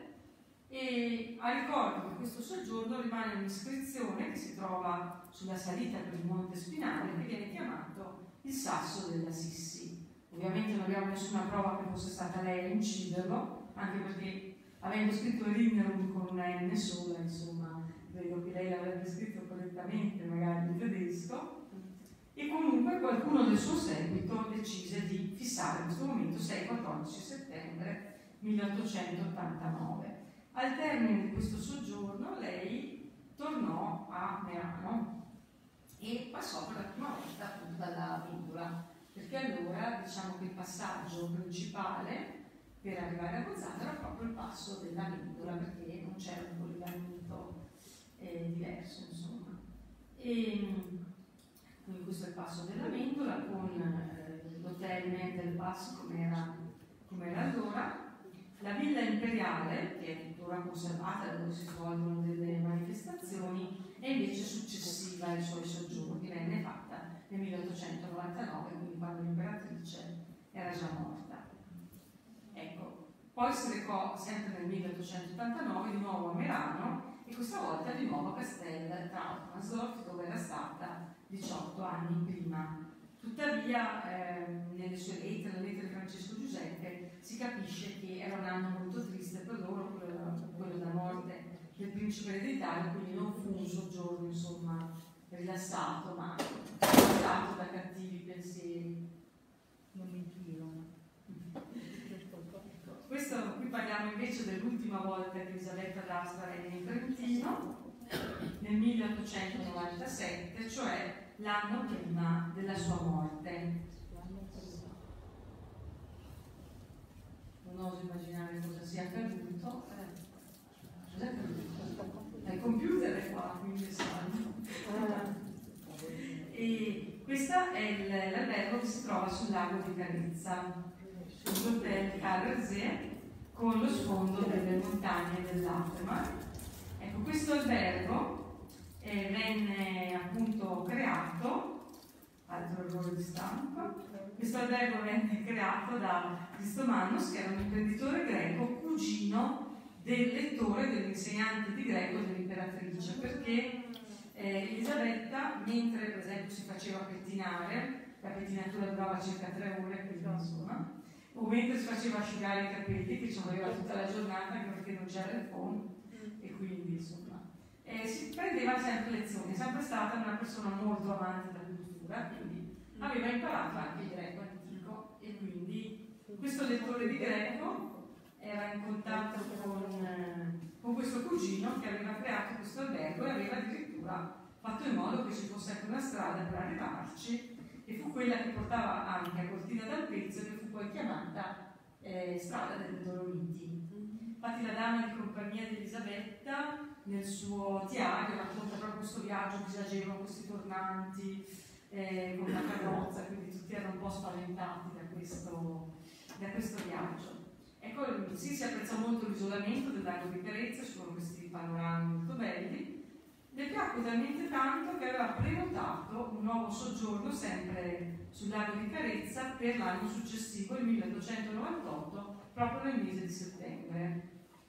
Speaker 2: E a ricordo di questo soggiorno rimane un'iscrizione che si trova sulla salita per il Monte Spinale, che viene chiamato il Sasso della Sissi. Ovviamente non abbiamo nessuna prova che fosse stata lei a inciderlo, anche perché avendo scritto Erinnerung con una N sola, insomma, credo che lei l'avrebbe scritto correttamente, magari in tedesco. E comunque qualcuno del suo seguito decise di fissare in questo momento sei quattordici settembre milleottocentottantanove. Al termine di questo soggiorno lei tornò a Merano e passò per la prima volta appunto dalla Vendola, perché allora diciamo che il passaggio principale per arrivare a Bolzano era proprio il passo della Vendola, perché non c'era un collegamento eh, diverso, insomma. E, quindi questo è il passo della Vendola con eh, l'hotel del passo come era, come era allora. La villa imperiale, che è tuttora conservata dove si svolgono delle manifestazioni, è invece successiva ai suoi soggiorni, venne fatta nel milleottocentonovantanove, quindi quando l'imperatrice era già morta. Ecco, Poi si recò sempre nel milleottocentottantanove di nuovo a Merano e questa volta di nuovo a Castel Trautmannsdorf, dove era stata diciotto anni prima. Tuttavia, eh, nelle sue lettere, nelle lettere di Francesco Giuseppe, si capisce che era un anno molto triste per loro, quello, quello della morte del principe ereditario, quindi non fu un soggiorno, insomma, rilassato, ma guidato da cattivi pensieri.
Speaker 3: Non mi chiedono.
Speaker 2: Questo, qui parliamo invece dell'ultima volta che Elisabetta d'Austria regna in Trentino, nel milleottocentonovantasette, cioè l'anno prima della sua morte. Non oso immaginare cosa sia accaduto. Cos'è accaduto? Il computer è qua, quindi sanno. E questo è l'albergo che si trova sul lago di Carezza, sull'hotel Carrersee, con lo sfondo delle montagne dell'Atema. Ecco, questo albergo eh, venne appunto creato, altro errore di stampa, questo albergo venne creato da Christomanos, che era un imprenditore greco, cugino del lettore, dell'insegnante di greco dell'imperatrice, perché eh, Elisabetta, mentre per esempio si faceva pettinare, la pettinatura durava circa tre ore, quindi insomma, o mentre si faceva asciugare i capelli, che ci voleva tutta la giornata perché non c'era il phone, e quindi insomma eh, si prendeva sempre lezioni, è sempre stata una persona molto amante della cultura, quindi aveva imparato anche il greco antico, e quindi questo lettore di greco era in contatto con, eh, con questo cugino che aveva creato questo albergo e aveva addirittura fatto in modo che ci fosse anche una strada per arrivarci, e fu quella che portava anche a Cortina d'Ampezzo, che fu poi chiamata eh, strada delle Dolomiti. Infatti la dama di compagnia di Elisabetta nel suo diario racconta proprio questo viaggio che giacevano questi tornanti eh, con la carrozza, quindi tutti erano un po' spaventati da questo, da questo viaggio. Ecco, sì, si apprezza molto l'isolamento del lago di Carezza, ci sono questi panorami molto belli. Le piacque talmente tanto che aveva prenotato un nuovo soggiorno sempre sul lago di Carezza per l'anno successivo, il milleottocentonovantotto, proprio nel mese di settembre.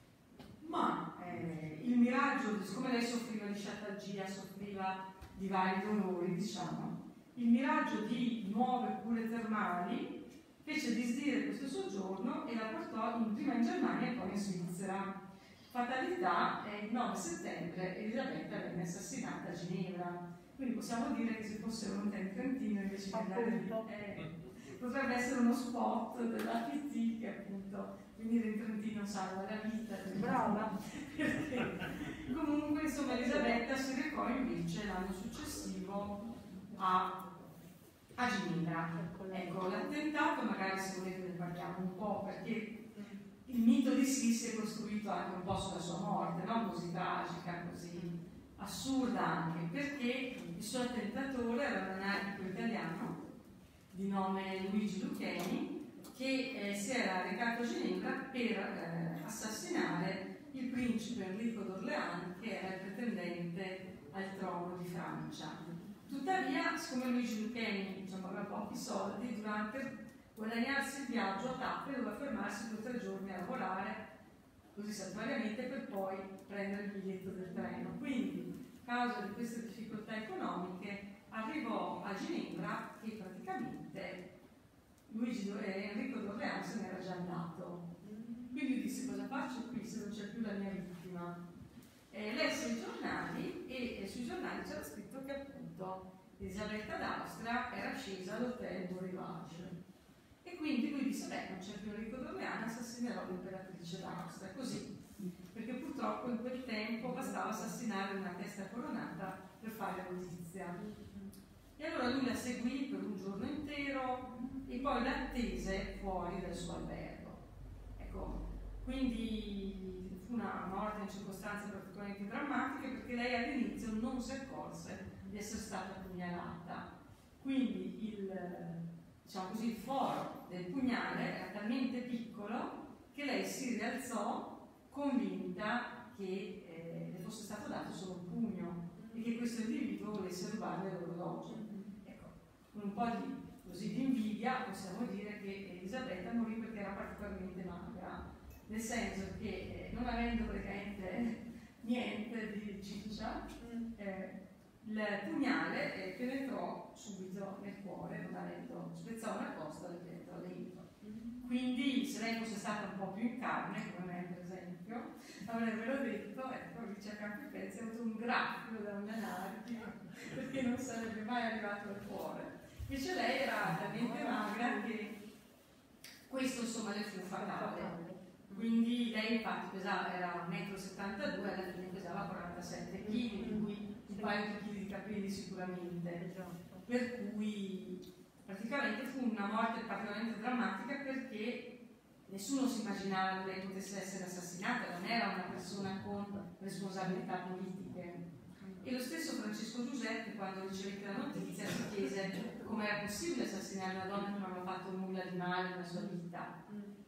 Speaker 2: Ma eh, il miraggio, siccome lei soffriva di sciatalgia, soffriva di vari dolori, diciamo, il miraggio di nuove cure termali fece disdire questo soggiorno e la portò in, prima in Germania e poi in Svizzera. Fatalità, il nove settembre Elisabetta venne assassinata a Ginevra, quindi possiamo dire che se fosse venuta in Trentino invece di andare lì, eh, potrebbe essere uno spot della P T che appunto venire in Trentino salva la vita.
Speaker 3: Brava!
Speaker 2: Perché comunque insomma Elisabetta si recò invece l'anno successivo a, a Ginevra. Ecco, l'attentato, magari se volete ne parliamo un po', perché il mito di Sissi è costruito anche un po' sulla sua morte, no? Così tragica, così assurda anche, perché il suo attentatore era un anarchico italiano di nome Luigi Luccheni, che eh, si era recato a Ginevra per eh, assassinare il principe Enrico d'Orléans, che era il pretendente al trono di Francia. Tuttavia, siccome Luigi Luccheni diciamo, aveva pochi soldi, durante guadagnarsi il viaggio a tappe doveva fermarsi due o tre giorni a lavorare così saltuariamente per poi prendere il biglietto del treno. Quindi, a causa di queste difficoltà economiche, arrivò a Ginevra e praticamente Luigi eh, Enrico d'Orléans se n'era già andato. Quindi disse: cosa faccio qui se non c'è più la mia vittima? Eh, lesse i giornali e eh, sui giornali c'era scritto che appunto Elisabetta d'Austria era scesa all'hotel Beau Rivage. E quindi lui disse: beh, non c'è più Enrico d'Orléans, assassinerò l'imperatrice d'Austria, così, perché purtroppo in quel tempo bastava assassinare una testa coronata per fare notizia. E allora lui la seguì per un giorno intero e poi la attese fuori dal suo albergo. Ecco, quindi fu una morte in circostanze particolarmente drammatiche, perché lei all'inizio non si accorse di essere stata pugnalata. Quindi il diciamo così, il foro del pugnale era talmente piccolo che lei si rialzò convinta che eh, le fosse stato dato solo un pugno e che questo individuo volesse rubarle l'orologio. Ecco, con un po' di, così, di invidia possiamo dire che Elisabetta morì perché era particolarmente magra, nel senso che eh, non avendo praticamente niente di ciccia, eh, il pugnale eh, penetrò subito nel cuore, non avendo spezzò una costola e penetrò dentro. Quindi se lei fosse stata un po' più in carne, come me per esempio, avrebbero detto, ecco, lì c'è Campi Pezzi, ha avuto un graffio da un anarchi, perché non sarebbe mai arrivato al cuore. Invece lei era talmente magra che questo insomma le fu fatale. Quindi lei infatti pesava, era uno e settantadue metri, alla fine pesava quarantasette chili, di cui un paio di chili di capelli sicuramente. Per cui praticamente fu una morte particolarmente drammatica perché nessuno si immaginava che lei potesse essere assassinata, non era una persona con responsabilità politiche. E lo stesso Francesco Giuseppe, quando ricevette la notizia, si chiese come era possibile assassinare una donna che non aveva fatto nulla di male nella sua vita.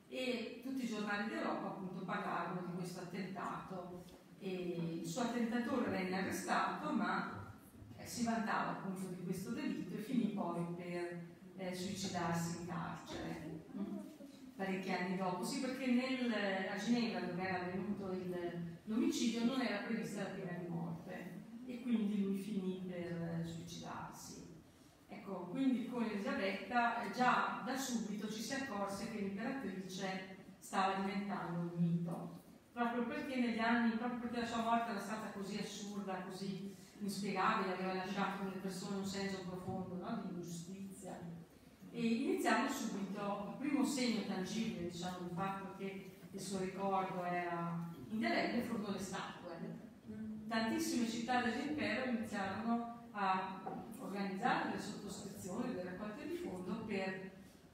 Speaker 2: E tutti i giornali d'Europa appunto parlavano di questo attentato e il suo attentatore venne arrestato, ma eh, si vantava appunto di questo delitto e finì poi per eh, suicidarsi in carcere mm? parecchi anni dopo. Sì, perché nel, a Ginevra, dove era avvenuto l'omicidio, non era prevista la pena di morte e quindi lui finì per eh, suicidarsi. Ecco, quindi con Elisabetta eh, già da subito ci si accorse che l'imperatrice stava diventando un mito, proprio perché negli anni, proprio perché la sua morte era stata così assurda, così inspiegabile, aveva lasciato nelle persone un senso profondo, no? Di ingiustizia. E iniziamo subito, il primo segno tangibile, diciamo, del fatto che il suo ricordo era indelebile furono le statue. Tantissime città dell'impero iniziarono a organizzare delle sottoscrizioni, delle raccolte di fondo per,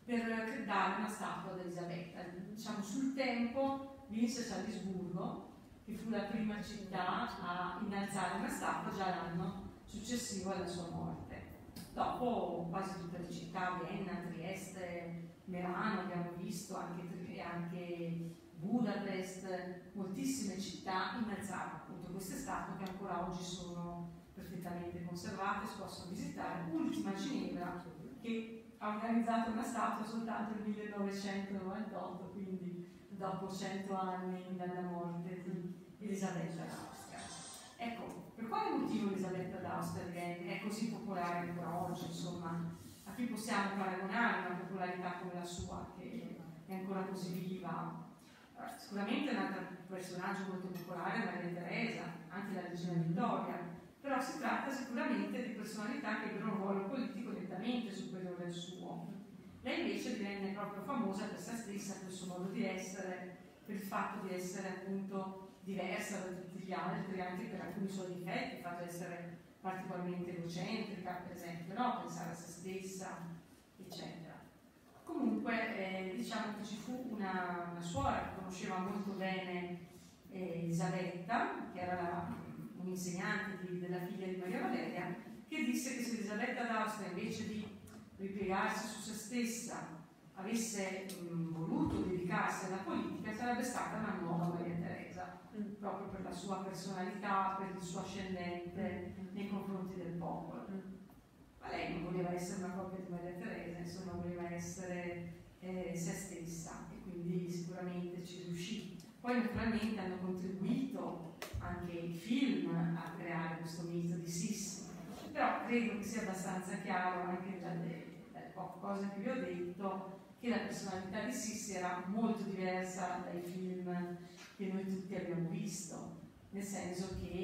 Speaker 2: per dare una statua ad Elisabetta. Diciamo, sul tempo vinse Salisburgo, che fu la prima città a innalzare una statua già l'anno successivo alla sua morte. Dopo quasi tutte le città, Vienna, Trieste, Merano, abbiamo visto, anche, anche Budapest, moltissime città innalzarono appunto queste statue che ancora oggi sono perfettamente conservate, si possono visitare. Ultima Ginevra, che ha organizzato una statua soltanto nel millenovecentonovantotto, quindi dopo cento anni dalla morte di Elisabetta d'Austria. Ecco, per quale motivo Elisabetta d'Austria è così popolare ancora oggi? Insomma, a chi possiamo paragonare una popolarità come la sua, che è ancora così viva? Sicuramente un altro personaggio molto popolare è Maria Teresa, anche la regina Vittoria, però si tratta sicuramente di personalità che ebbero un ruolo politico nettamente superiore al suo. Lei invece divenne proprio famosa per se stessa, per il suo modo di essere, per il fatto di essere appunto diversa da tutti gli altri, anche per alcuni suoi difetti, il fatto di essere particolarmente egocentrica, per esempio, no? Pensare a se stessa, eccetera. Comunque, eh, diciamo che ci fu una, una suora che conosceva molto bene eh, Elisabetta, che era la, un'insegnante di, della figlia di Maria Valeria, che disse che se Elisabetta d'Austria, invece di ripiegarsi su se stessa, avesse mh, voluto dedicarsi alla politica, sarebbe stata una nuova Maria Teresa, mm. proprio per la sua personalità, per il suo ascendente mm. nei confronti del popolo. Mm. Ma lei non voleva essere una copia di Maria Teresa, insomma voleva essere eh, se stessa e quindi sicuramente ci riuscì. Poi naturalmente hanno contribuito anche i film a creare questo mito di Sissi, però credo che sia abbastanza chiaro anche dalle, dalle poche cose che vi ho detto che la personalità di Sissi era molto diversa dai film che noi tutti abbiamo visto, nel senso che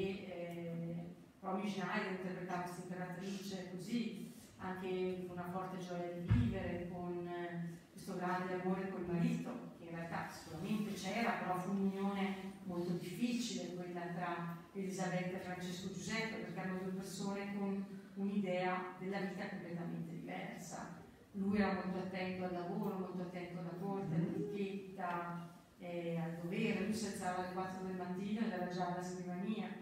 Speaker 2: eh, Romy Schneider interpretava questa imperatrice così, anche con una forte gioia di vivere, con eh, questo grande amore col marito, che in realtà sicuramente c'era, però fu un'unione molto difficile quella tra Elisabetta e Francesco Giuseppe, perché erano due persone con un'idea della vita completamente diversa. Lui era molto attento al lavoro, molto attento alla corte, all'etichetta, eh, al dovere. Lui si alzava alle quattro del mattino ed era già alla scrivania.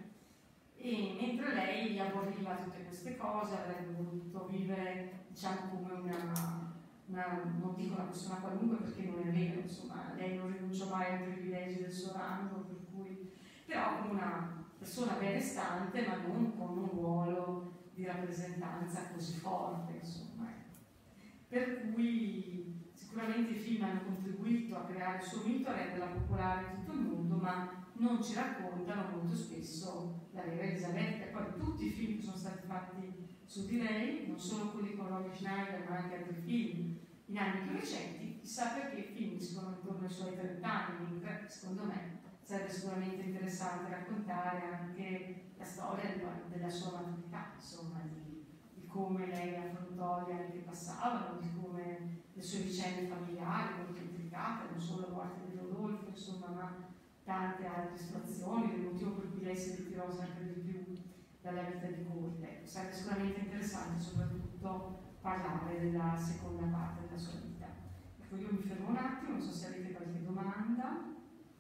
Speaker 2: E mentre lei aborriva tutte queste cose, avrebbe voluto vivere, diciamo, come una, una, non dico una persona qualunque perché non è vero, insomma, lei non rinunciò mai ai privilegi del suo rango, per cui, però come una persona benestante, ma non con un ruolo di rappresentanza così forte, insomma. Per cui Sicuramente i film hanno contribuito a creare il suo mito, a renderla popolare in tutto il mondo, ma non ci raccontano molto spesso la vera Elisabetta. Poi tutti i film che sono stati fatti su di lei, non solo quelli con Romy Schneider, ma anche altri film in anni più recenti, chissà perché finiscono intorno ai suoi trenta anni, mentre secondo me sarebbe sicuramente interessante raccontare anche la storia della sua maturità, insomma, di, di come lei affrontò gli anni che passavano, di come le sue vicende familiari molto intricate, non solo la morte di Rodolfo, insomma, ma tante altre situazioni, il motivo per cui lei si ritirò sempre di più dalla vita di corte. Sarebbe sicuramente interessante soprattutto parlare della seconda parte della sua vita. Ecco, io mi fermo un attimo, non so se avete qualche domanda.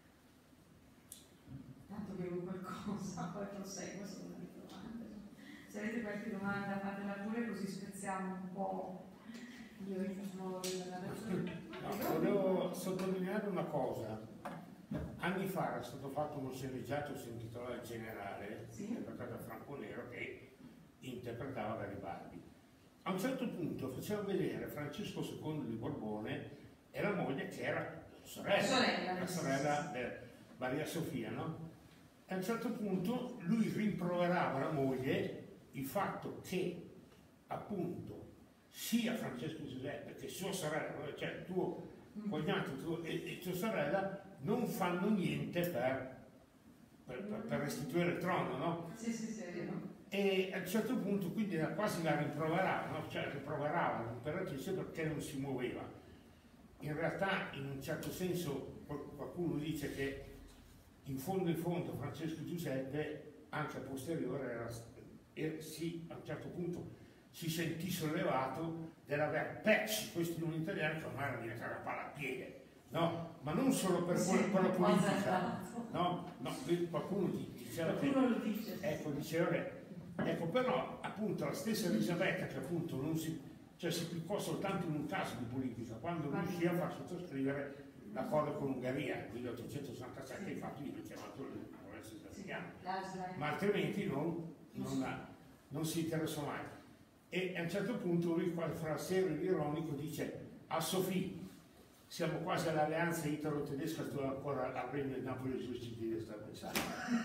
Speaker 2: Tanto bevo qualcosa, poi proseguo se non avete domande. Se avete qualche domanda fatela pure, così spezziamo un po' il ritmo della ragione.
Speaker 4: No, volevo sottolineare una cosa. Anni fa era stato fatto uno sceneggiato, si intitolava Il Generale, sì, interpretato da Franco Nero, che interpretava Garibaldi. A un certo punto faceva vedere Francesco secondo di Borbone e la moglie che era sorella, sorella la sorella di Maria Sofia, no? E a un certo punto lui rimproverava la moglie il fatto che appunto sia Francesco Giuseppe che sua sorella, cioè tuo cognato tuo, e, e tua sorella, non fanno niente per, per, per, per restituire il trono, no?
Speaker 2: Sì, sì, sì, è vero.
Speaker 4: E a un certo punto quindi quasi la rimproverava, no? Cioè rimproverava l'imperatrice perché non si muoveva. In realtà, in un certo senso, qualcuno dice che in fondo in fondo Francesco Giuseppe, anche a posteriore, era, era, sì, a un certo punto si sentì sollevato dell'aver perso questi nomi italiani che ormai era diventata una palla a piede, no? Ma non solo per, sì, per la politica, no? No, qualcuno diceva che,
Speaker 2: lo dice.
Speaker 4: Ecco, diceva che, ecco, però appunto la stessa Elisabetta che appunto non si, cioè si piccò soltanto in un caso di politica, quando riuscì a far sottoscrivere l'accordo con Ungheria nel milleottocentosessantasette, infatti io l'ho chiamato il italiano, ma altrimenti non, non, non si interessò mai. E a un certo punto lui, fra serio e ironico, dice a Sofì, siamo quasi all'alleanza italo-tedesca, tu ancora al regno di Napoli e Giustizia, sta pensando.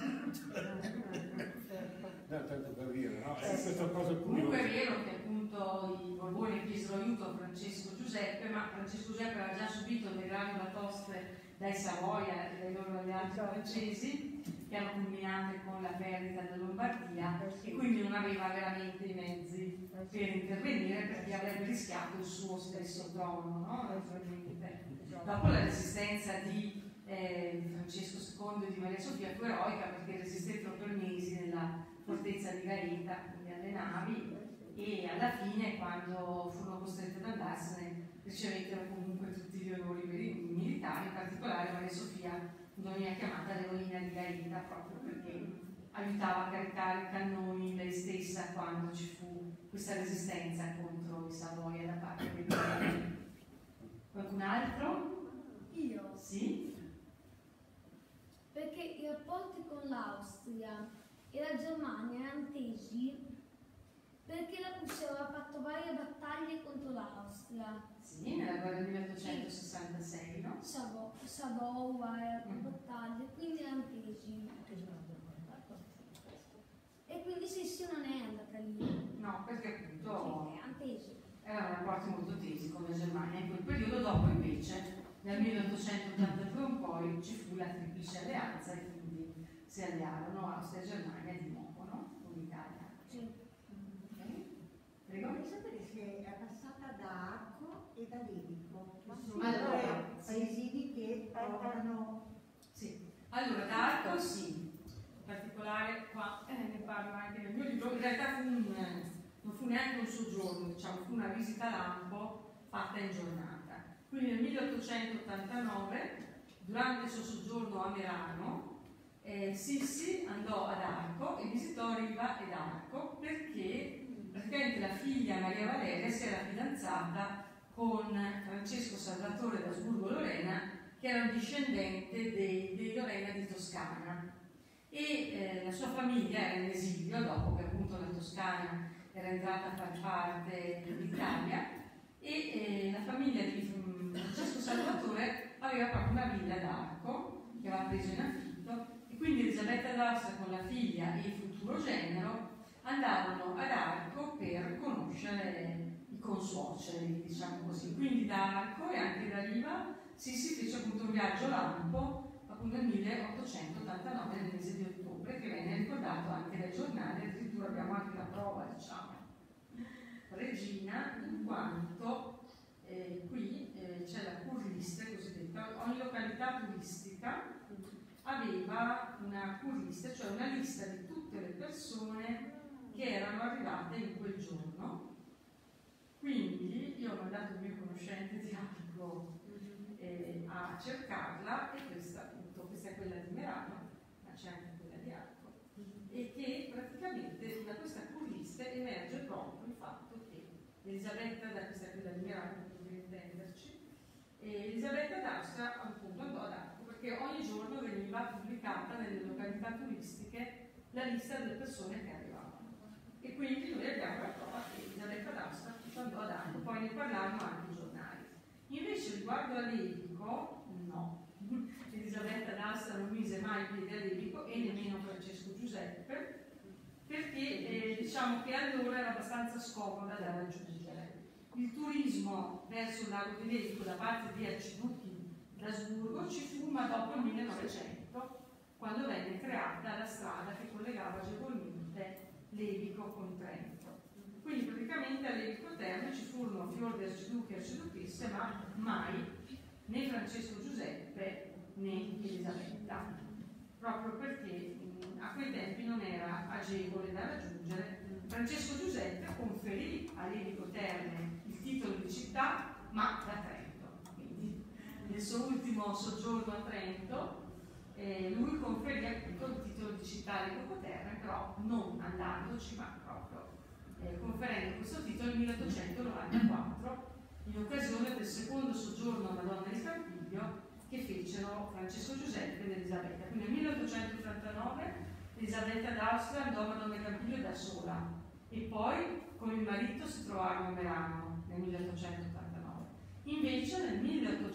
Speaker 4: No, tanto per dire, no? È questa cosa
Speaker 2: comunque è vero che appunto i Borboni chiesero aiuto a Francesco Giuseppe, ma Francesco Giuseppe aveva già subito le gravi batoste dai Savoia e dai loro alleati francesi, che hanno culminato con la perdita della Lombardia, e quindi non aveva veramente i mezzi per intervenire, perché avrebbe rischiato il suo stesso trono, no? Naturalmente. Dopo la resistenza di eh, Francesco secondo e di Maria Sofia fu eroica, perché resistettero per mesi nella fortezza di Gaeta, quindi alle navi, e alla fine, quando furono costretti ad andarsene, ricevettero comunque tutti gli onori militari, in particolare Maria Sofia veniva chiamata l'eroina di Gaeta proprio perché aiutava a caricare i cannoni lei stessa quando ci fu questa resistenza contro i Savoia da parte dei Borboni. Qualcun altro?
Speaker 5: Io?
Speaker 2: Sì?
Speaker 5: Perché i rapporti con l'Austria e la Germania erano tesi perché la Prussia aveva fatto varie battaglie contro l'Austria.
Speaker 2: Sì, nella guerra del milleottocentosessantasei, no?
Speaker 5: Savo, Savova era una battaglia, quindi erano tesi. E quindi Sissi non è andata lì.
Speaker 2: No, perché appunto
Speaker 5: sì, erano tesi.
Speaker 2: Erano rapporti molto tesi con la Germania. In quel periodo, dopo invece, nel milleottocentottantadue in poi ci fu la triplice alleanza e quindi si allearono Austria e Germania di nuovo, no? Con l'Italia.
Speaker 5: Sì.
Speaker 2: Okay. Prego.
Speaker 6: Vorrei sapere se è passata da Arco e da Livico, che sono
Speaker 2: Allora,
Speaker 6: due paesini che trovano.
Speaker 2: Sì, allora da Arco sì, in particolare qua eh, ne parlo anche nel mio libro, in realtà fu un, non fu neanche un soggiorno, diciamo, fu una visita lampo fatta in giornata. Quindi nel milleottocentottantanove, durante il suo soggiorno a Merano, eh, Sissi andò ad Arco e visitò Riva ed Arco perché praticamente la figlia Maria Valeria si era fidanzata con Francesco Salvatore d'Asburgo-Lorena, che era un discendente dei, dei Lorena di Toscana, e eh, la sua famiglia era in esilio dopo che appunto la Toscana era entrata a far parte dell'Italia, e eh, la famiglia di Francesco Salvatore aveva proprio una villa d'Arco che aveva preso in affitto, e quindi Elisabetta d'Austria con la figlia e il futuro genero andavano ad Arco per conoscere i consuoceri, diciamo così. Quindi da Arco e anche da Riva si, si fece appunto un viaggio lampo, appunto nel milleottocentottantanove, nel mese di ottobre, che venne ricordato anche dai giornali, addirittura abbiamo anche la prova, diciamo, regina, in quanto eh, qui eh, c'è la curlista cosiddetta. Ogni località turistica aveva una curlista, cioè una lista di tutte le persone che erano arrivate in quel giorno. Quindi io ho mandato il mio conoscente di Arco eh, a cercarla, e questa appunto, questa è quella di Merano, ma c'è anche quella di Arco, e che praticamente da questa curlista emerge proprio il fatto che Elisabetta, da questa è quella di Merano per intenderci, e Elisabetta d'Austria appunto andò ad Arco, perché ogni giorno veniva pubblicata nelle località turistiche la lista delle persone che arrivavano, e quindi noi abbiamo la prova che Elisabetta d'Austria andò ad Arco, poi ne parlarono anche i giornali. Invece riguardo a Levico, no, Elisabetta d'Austria non mise mai piede a Levico, e nemmeno Francesco Giuseppe, perché eh, diciamo che allora era abbastanza scomoda da raggiungere. Il turismo verso il lago di Levico da parte di arciduchi d'Asburgo ci fu ma dopo il millenovecento, quando venne creata la strada che collegava agevolmente Levico con Trento. Quindi praticamente a Levico Terme ci furono fior di arciduchi e arciduchesse, ma mai né Francesco Giuseppe né Elisabetta, proprio perché mh, a quei tempi non era agevole da raggiungere. Francesco Giuseppe conferì a Levico Terme il titolo di città, ma da Trento. Quindi nel suo ultimo soggiorno a Trento eh, lui conferì appunto il titolo di città a Levico Terme, però non andandoci, ma proprio eh, conferendo questo titolo nel milleottocentonovantaquattro, in occasione del secondo soggiorno a Madonna di Campiglio che fecero Francesco Giuseppe ed Elisabetta. Quindi nel milleottocentottantanove Elisabetta d'Austria andò a Madonna di Campiglio da sola, e poi con il marito si trovarono a Merano nel milleottocentottantanove. Invece nel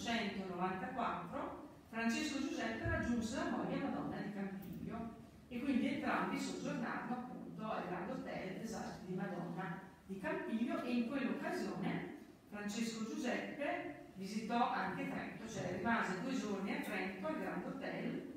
Speaker 2: milleottocentonovantaquattro Francesco Giuseppe raggiunse la moglie Madonna di Campiglio, e quindi entrambi soggiornarono appunto al Grand Hotel esatto, di Madonna di Campiglio, e in quell'occasione Francesco Giuseppe visitò anche Trento, cioè rimase due giorni a Trento al Grand Hotel,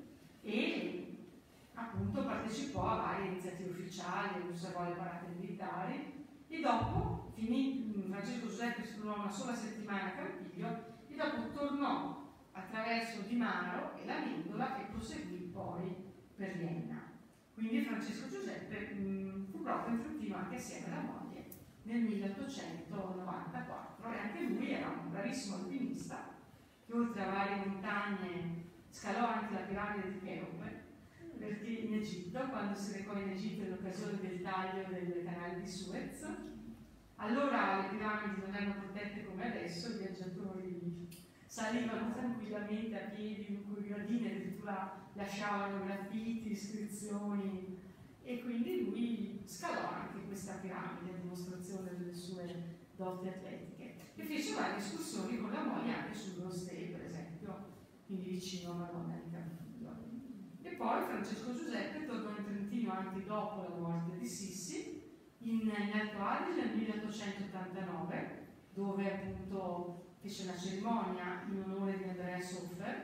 Speaker 2: e appunto partecipò a varie iniziative ufficiali, osservò le parate militari, e dopo finì, Francesco Giuseppe si trovò una sola settimana a Campiglio, e dopo tornò attraverso Di Maro e la Mendola e proseguì poi per Vienna. Quindi Francesco Giuseppe mh, fu proprio in Trentino anche assieme alla moglie nel milleottocentonovantaquattro, e anche lui era un bravissimo alpinista che oltre a varie montagne scalò anche la piramide di Cheope, perché in Egitto, quando si recò in Egitto in occasione del taglio del canale di Suez, allora le piramidi non erano protette come adesso, i viaggiatori salivano tranquillamente a piedi lungo i gradini, addirittura lasciavano graffiti, iscrizioni, e quindi lui scalò anche questa piramide a dimostrazione delle sue doti atletiche, e fece varie escursioni con la moglie anche sul Grostè, per esempio, quindi vicino a Madonna di Campiglio. E poi Francesco Giuseppe tornò in Trentino anche dopo la morte di Sissi, in, in Alto Adige nel milleottocentottantanove, dove appunto fece una cerimonia in onore di Andrea Soffer,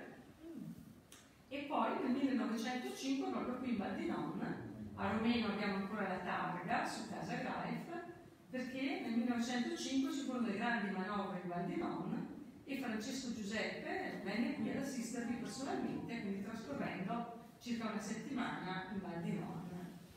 Speaker 2: e poi nel millenovecentocinque proprio qui in Val di Non, a Romeno abbiamo ancora la targa su Casa Greif, perché nel millenovecentocinque ci furono delle grandi manovre in Val di Non, e Francesco Giuseppe venne qui ad assistervi personalmente, quindi trascorrendo circa una settimana in Val di Non,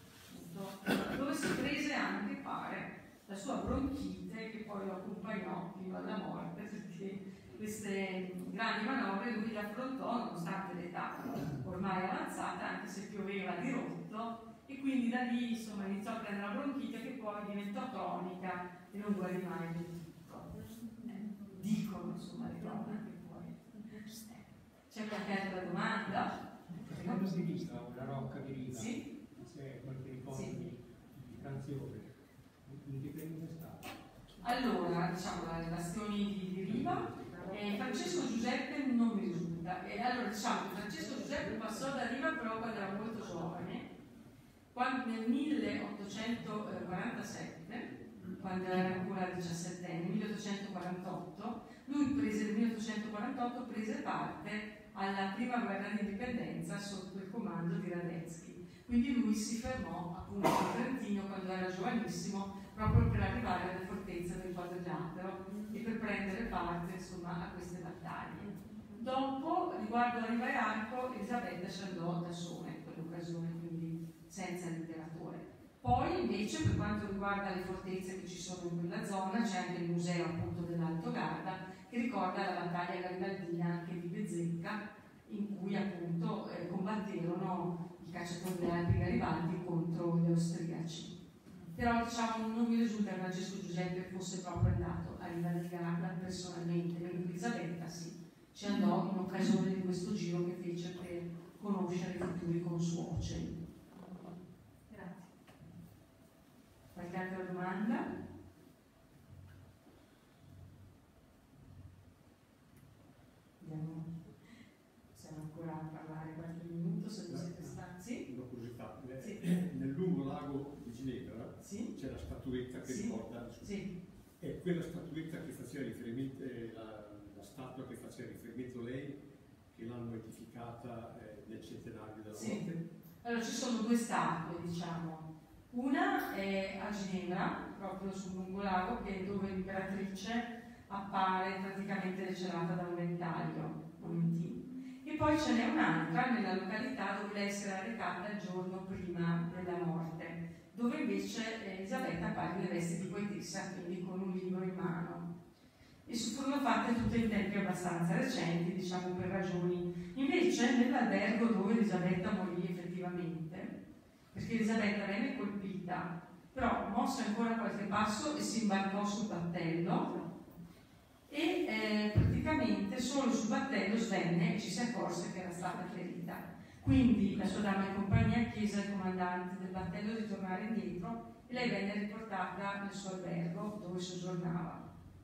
Speaker 2: dove si prese anche, pare, la sua bronchite, che poi lo accompagnò fino alla morte, perché queste grandi manovre lui le affrontò nonostante l'età ormai avanzata, anche se pioveva di rotto, e quindi da lì insomma iniziò a prendere la bronchite, che poi diventò cronica e non guarì mai del tutto. Eh, dicono insomma le cronache poi. C'è qualche altra domanda?
Speaker 7: Dal punto di vista della rocca di Riva,
Speaker 2: sì?
Speaker 7: c'è qualche ipotesi
Speaker 2: Sì.
Speaker 7: di transione? In che periodo è stato?
Speaker 2: Allora, diciamo, le nazioni di, di Riva Eh, Francesco Giuseppe non mi risulta. E allora diciamo che Francesco Giuseppe passò da Riva però quando era molto giovane, quando nel milleottocentoquarantasette, quando era ancora diciassettenne, milleottocentoquarantotto, lui prese, nel milleottocentoquarantotto prese parte alla prima guerra di indipendenza sotto il comando di Radetzky. Quindi lui si fermò appunto in Trentino quando era giovanissimo, proprio per arrivare alle fortezze del Quadrilatero e per prendere parte insomma a queste battaglie. Dopo, riguardo a Riva e Arco, Elisabetta ci andò da sola in quell'occasione, quindi senza l'imperatore. Poi invece per quanto riguarda le fortezze che ci sono in quella zona c'è anche il museo appunto dell'Alto Garda che ricorda la battaglia garibaldina anche di Bezzecca in cui appunto eh, combatterono i cacciatori delle Alpi Garibaldi contro gli austriaci. Però diciamo non mi risulta che Francesco Giuseppe fosse proprio andato a Riva del Garda personalmente, mentre Elisabetta sì, ci andò in occasione di questo giro che fece per conoscere i futuri consuoceri. Qualche altra domanda? Vediamo, possiamo ancora parlare qualche minuto se non siete stanzi.
Speaker 7: Una curiosità,
Speaker 2: Sì.
Speaker 7: nel lungo lago di Ginevra
Speaker 2: Sì.
Speaker 7: c'è la statuetta che
Speaker 2: Sì.
Speaker 7: ricorda,
Speaker 2: Sì.
Speaker 7: è quella statuetta che faceva riferimento, eh, la, la statua che faceva riferimento lei, che l'hanno edificata eh, nel centenario della
Speaker 2: Sì.
Speaker 7: morte.
Speaker 2: Allora ci sono due statue, diciamo. Una è a Ginevra, proprio sul lungolago, che è dove l'imperatrice appare praticamente decelata da un ventaglio, momentini. E poi ce n'è un'altra nella località dove lei si era recata il giorno prima della morte, dove invece Elisabetta appare nelle vesti di poetessa, quindi con un libro in mano. E furono fatte tutte in tempi abbastanza recenti, diciamo per ragioni. Invece nell'albergo dove Elisabetta morì effettivamente, perché Elisabetta venne colpita, però mosse ancora qualche passo e si imbarcò sul battello e eh, praticamente solo sul battello svenne e ci si accorse che era stata ferita. Quindi la sua dama di compagnia chiese al comandante del battello di tornare indietro e lei venne riportata nel suo albergo dove soggiornava.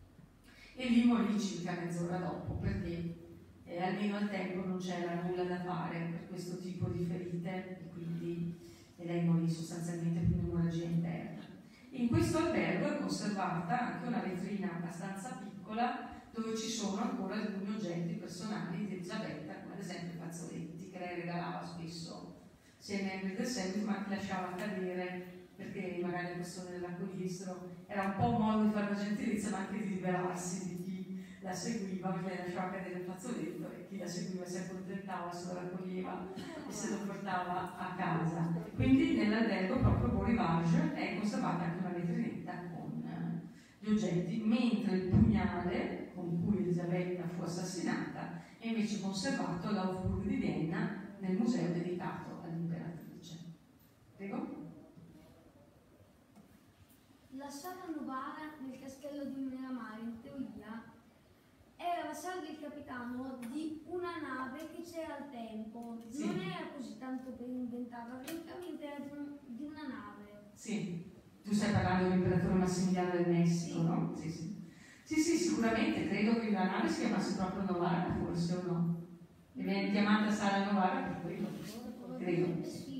Speaker 2: E lì morì circa mezz'ora dopo, perché eh, almeno al tempo non c'era nulla da fare per questo tipo di ferite e quindi e lei morì sostanzialmente per un'emorragia interna. In questo albergo è conservata anche una vetrina abbastanza piccola dove ci sono ancora alcuni oggetti personali di Elisabetta, come ad esempio i fazzoletti che lei regalava spesso sia ai membri del seguito, ma che lasciava cadere perché magari la questione dell'accogliestero era un po' un modo di fare una gentilezza ma anche di liberarsi di chi la seguiva, perché lei lasciava cadere il fazzoletto e chi la seguiva si accontentava, se lo raccoglieva e se lo portava a casa. Quindi nell'albergo proprio Beau Rivage è conservata anche una vetrinetta con eh, gli oggetti, mentre il pugnale con cui Elisabetta fu assassinata è invece conservato all'Hofburg di Vienna nel museo dedicato all'imperatrice. Prego?
Speaker 5: La sala Novara nel castello di Miramare, in teoria, era la sala del capitano di una nave che c'era al tempo.
Speaker 2: Sì.
Speaker 5: Non era così tanto per inventarla, praticamente era di, un- di una nave.
Speaker 2: Sì. Tu stai parlando dell'imperatore Massimiliano del Messico, no? Sì, sì. Sì, sì, sicuramente, credo che la nave si chiamasse proprio Novara, forse o no? E viene chiamata Sala Novara per quello, credo.
Speaker 5: Eh sì.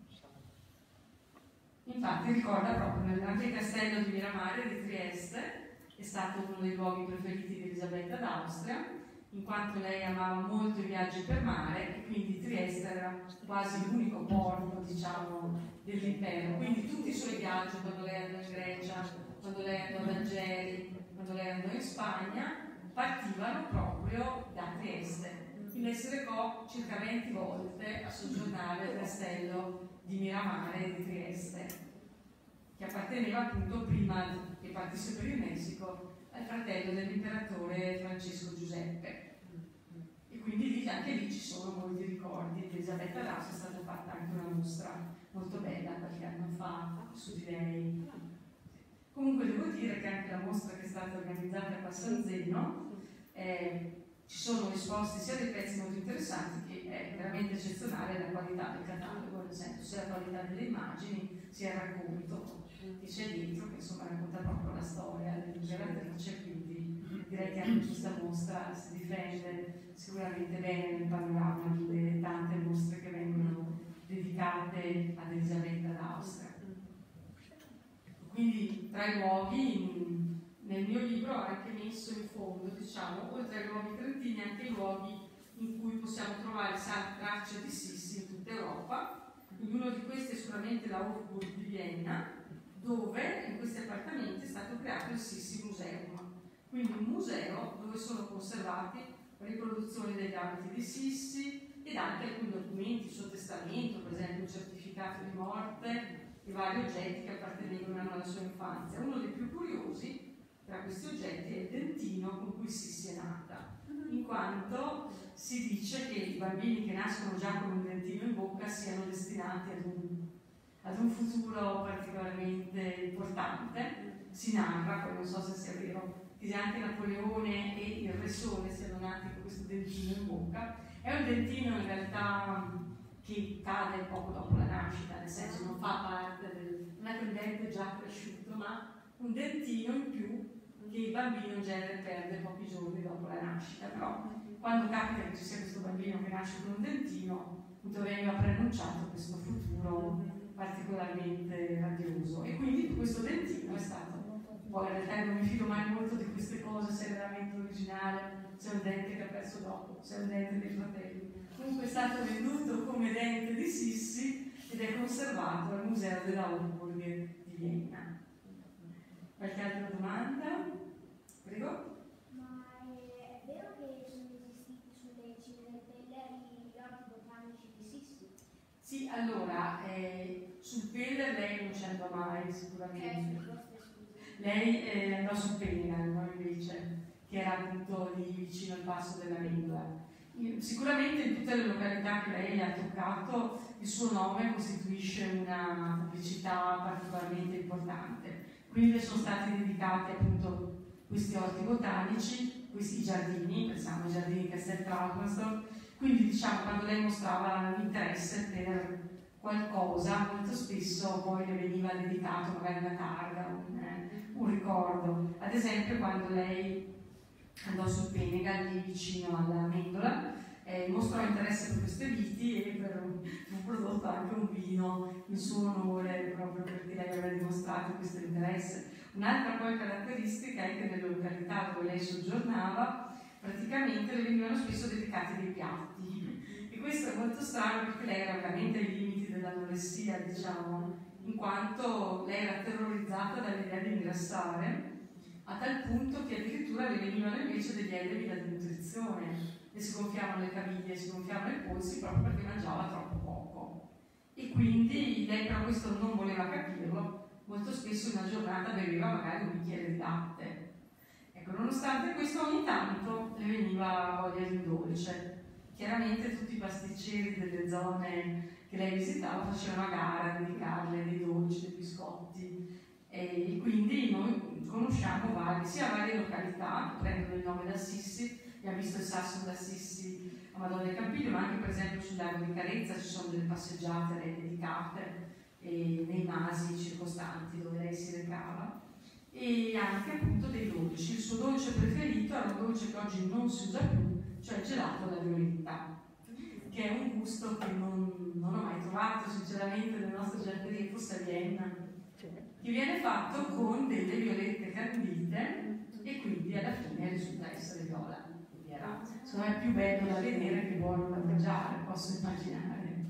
Speaker 2: Infatti ricorda proprio anche il castello di Miramare di Trieste, è stato uno dei luoghi preferiti di Elisabetta d'Austria, in quanto lei amava molto i viaggi per mare e quindi Trieste era quasi l'unico porto, diciamo, dell'impero. Quindi tutti i suoi viaggi, quando lei andò in Grecia, quando lei andò ad Algeri, quando lei andò in Spagna, partivano proprio da Trieste. Quindi lei si recò circa venti volte a soggiornare al castello di Miramare di Trieste, che apparteneva appunto prima che partisse per il Messico al fratello dell'imperatore Francesco Giuseppe. E quindi lì, anche lì ci sono molti ricordi di Elisabetta d'Austria. È stata fatta anche una mostra molto bella qualche anno fa su di lei. Comunque devo dire che anche la mostra che è stata organizzata qua a San Zeno eh, ci sono esposti sia dei pezzi molto interessanti che è veramente eccezionale la qualità del catalogo, nel senso sia la qualità delle immagini sia il racconto che c'è dietro, che insomma racconta proprio la storia dell'imperatrice, quindi direi che anche questa mostra si difende sicuramente bene nel panorama delle tante mostre che vengono dedicate ad Elisabetta d'Austria. Quindi tra i luoghi, nel mio libro ho anche messo in fondo, diciamo, oltre ai luoghi trentini, anche i luoghi in cui possiamo trovare tracce di Sissi in tutta Europa. Quindi uno di questi è sicuramente la Hofburg di Vienna, dove in questi appartamenti è stato creato il Sissi Museum, quindi un museo dove sono conservati riproduzioni degli abiti di Sissi ed anche alcuni documenti, il suo testamento, per esempio un certificato di morte e vari oggetti che appartenevano alla sua infanzia. Uno dei più curiosi tra questi oggetti è il dentino con cui Sissi è nata, in quanto si dice che i bambini che nascono già con un dentino in bocca siano destinati ad un, ad un futuro particolarmente importante. Si narra, poi non so se sia vero, che anche Napoleone e il Re Sole siano nati con questo dentino in bocca. È un dentino in realtà che cade poco dopo la nascita, nel senso non fa parte del, non è un dente già cresciuto, ma un dentino in più che il bambino in genere perde pochi giorni dopo la nascita. Però quando capita che ci sia questo bambino che nasce con un dentino, appunto veniva preannunciato questo futuro particolarmente radioso. E quindi questo dentino è stato, poi in realtà non mi fido mai molto di queste cose, se è veramente originale, se è un dente che ha perso dopo, se è un dente dei fratelli. Comunque è stato venduto come dente di Sissi ed è conservato al Museo della Hofburg di Vienna. Qualche altra domanda? Prego?
Speaker 5: Ma è vero che sono esistiti sulle cimenelle gli orti botanici di Sissi?
Speaker 2: Sì, allora, eh, sul Peder lei non ci andò mai sicuramente. Lei eh, andò sul Penegano invece, che era appunto lì vicino al passo della Mendola. Sicuramente in tutte le località che lei ha toccato il suo nome costituisce una pubblicità particolarmente importante. Quindi le sono stati dedicati appunto questi orti botanici, questi giardini, pensiamo ai giardini di Castel Trautmannstorf. Quindi diciamo quando lei mostrava l'interesse per qualcosa, molto spesso poi le veniva dedicato magari una targa, un, eh, un ricordo. Ad esempio quando lei andò sul Penega, lì vicino alla Mendola, eh, mostrò interesse per queste viti e per un, un prodotto anche un vino in suo onore, proprio perché lei aveva dimostrato questo interesse. Un'altra poi caratteristica è che nelle località dove lei soggiornava praticamente le venivano spesso dedicati dei piatti, e questo è molto strano perché lei era veramente ai limiti dell'anoressia, diciamo, in quanto lei era terrorizzata dall'idea di ingrassare, a tal punto che addirittura le venivano invece degli elevi da nutrizione, le si gonfiavano le caviglie, si gonfiavano i polsi proprio perché mangiava troppo poco. E quindi lei però questo non voleva capirlo, molto spesso in una giornata beveva magari un bicchiere di latte. Ecco, nonostante questo ogni tanto le veniva voglia di un dolce. Chiaramente tutti i pasticceri delle zone che lei visitava facevano a gara a dedicarle dei dolci, dei biscotti, e quindi noi conosciamo vari, sia varie località che prendono il nome da Sissi. Abbiamo visto il Sasso da Sissi a Madonna del Campiglio, ma anche per esempio sul lago di Carezza ci sono delle passeggiate dedicate e nei masi circostanti dove lei si recava, e anche appunto dei dolci. Il suo dolce preferito era un dolce che oggi non si usa più, cioè il gelato alla violetta, che è un gusto che non, non ho mai trovato sinceramente nelle nostre gelaterie, forse a Vienna, che viene fatto con delle violette candite e quindi alla fine risulta essere viola. Quindi era, secondo me, più bello da vedere che buono da mangiare, posso immaginare.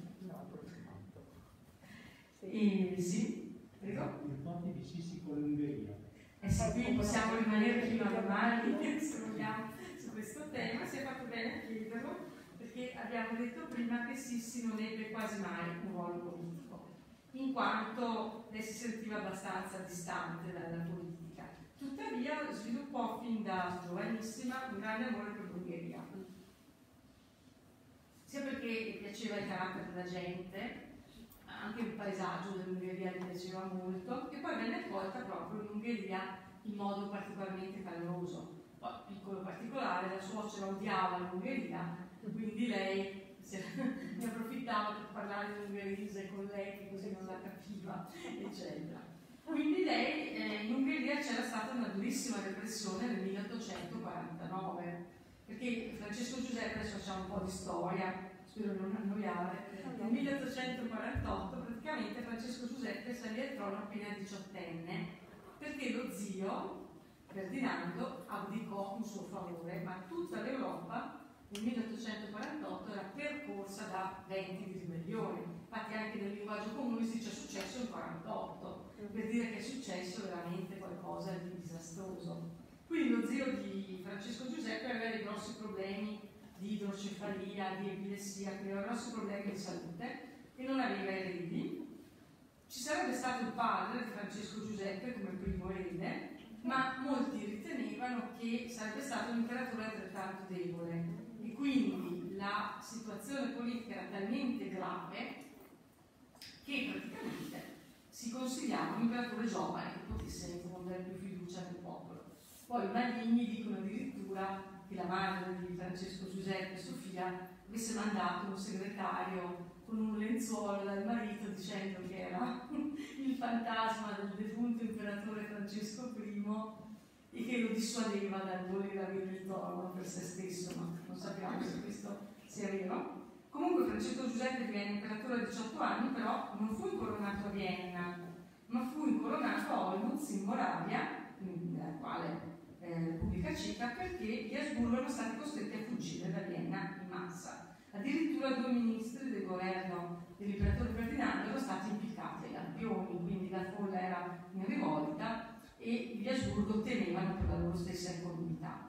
Speaker 2: E sì, prego.
Speaker 8: I rapporti di Sissi con l'Ungheria.
Speaker 2: Eh sì, qui possiamo rimanere fino a domani, se vogliamo, su questo tema. Si è fatto bene a chiederlo, perché abbiamo detto prima che Sissi non ebbe quasi mai un ruolo politico, in quanto lei si sentiva abbastanza distante dalla politica. Tuttavia sviluppò fin da giovanissima un grande amore per l'Ungheria, sia perché le piaceva il carattere della gente, anche il paesaggio dell'Ungheria le piaceva molto, e poi venne accolta proprio in Ungheria in modo particolarmente caloroso. Poi, piccolo particolare, la suocera odiava l'Ungheria, quindi lei se ne approfittava per parlare in ungherese con lei, che così non la capiva, eccetera. Quindi lei, eh, in Ungheria c'era stata una durissima repressione nel milleottocentoquarantanove, perché Francesco Giuseppe, adesso facciamo un po' di storia, spero di non annoiare, nel milleottocentoquarantotto praticamente Francesco Giuseppe salì al trono appena diciottenne, perché lo zio Ferdinando abdicò in suo favore, ma tutta l'Europa nel milleottocentoquarantotto era percorsa da venti di ribellioni. Infatti anche nel linguaggio comune si dice successo nel quarantotto, per dire che è successo veramente qualcosa di disastroso. Quindi lo zio di Francesco Giuseppe aveva dei grossi problemi di idrocefalia, di epilessia, quindi aveva grossi problemi di salute e non aveva eredi. Ci sarebbe stato il padre di Francesco Giuseppe come primo erede, ma molti ritenevano che sarebbe stato un imperatore altrettanto debole e quindi la situazione politica era talmente grave che praticamente si consigliava un imperatore giovane che potesse infondere più fiducia nel popolo. Poi i maligni dicono addirittura che la madre di Francesco Giuseppe, Sofia, avesse mandato un segretario con un lenzuolo dal marito dicendo che era il fantasma del defunto imperatore Francesco primo e che lo dissuadeva dal volere avere il trono per se stesso, ma non sappiamo se questo sia vero. Comunque Francesco Giuseppe divenne imperatore a diciotto anni, però non fu incoronato a Vienna, ma fu incoronato a Olmütz in Moravia, nella quale eh, Repubblica Ceca, perché gli Asburgo erano stati costretti a fuggire da Vienna in massa. Addirittura due ministri del governo dell'imperatore Ferdinando erano stati impiccati ai lampioni, quindi la folla era in rivolta e gli Asburgo temevano per la loro stessa incolumità.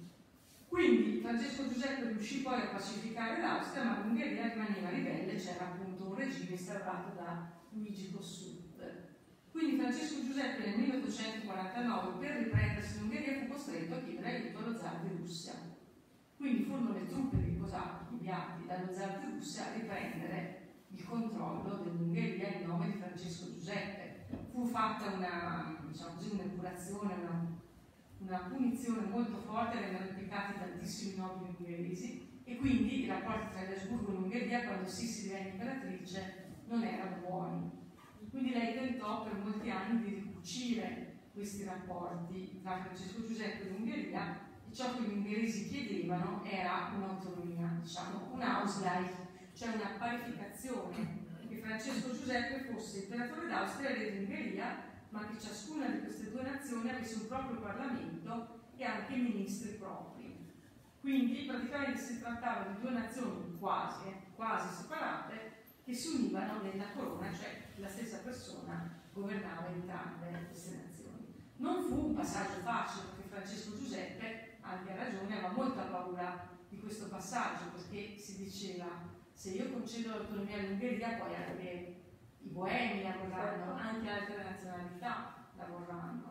Speaker 2: Quindi Francesco Giuseppe riuscì poi a pacificare l'Austria, ma l'Ungheria rimaneva ribelle, c'era appunto un regime instaurato da Luigi Kossuth. Quindi Francesco Giuseppe nel milleottocentoquarantanove, per riprendersi l'Ungheria, fu costretto a chiedere aiuto allo zar di Russia. Quindi furono le truppe dei cosacchi inviati dallo zar di Russia a riprendere il controllo dell'Ungheria in nome di Francesco Giuseppe. Fu fatta una, diciamo così, un'epurazione, una, una punizione molto forte, vennero impiccati tantissimi nobili ungheresi e quindi i rapporti tra gli Asburgo e l'Ungheria, quando Sissi divenne imperatrice, non erano buoni. Quindi lei tentò per molti anni di ricucire questi rapporti tra Francesco Giuseppe e l'Ungheria, e ciò che gli ungheresi chiedevano era un'autonomia, diciamo, un Ausgleich, cioè una parificazione, che Francesco Giuseppe fosse imperatore d'Austria e re d'Ungheria, ma che ciascuna di queste due nazioni avesse un proprio Parlamento e anche ministri propri. Quindi praticamente si trattava di due nazioni quasi, quasi separate, che si univano nella corona, cioè la stessa persona governava entrambe queste nazioni. Non fu un passaggio facile, perché Francesco Giuseppe, anche a ragione, aveva molta paura di questo passaggio, perché si diceva: se io concedo l'autonomia all'Ungheria, poi anche i boemi la vorranno, anche altre nazionalità la vorranno.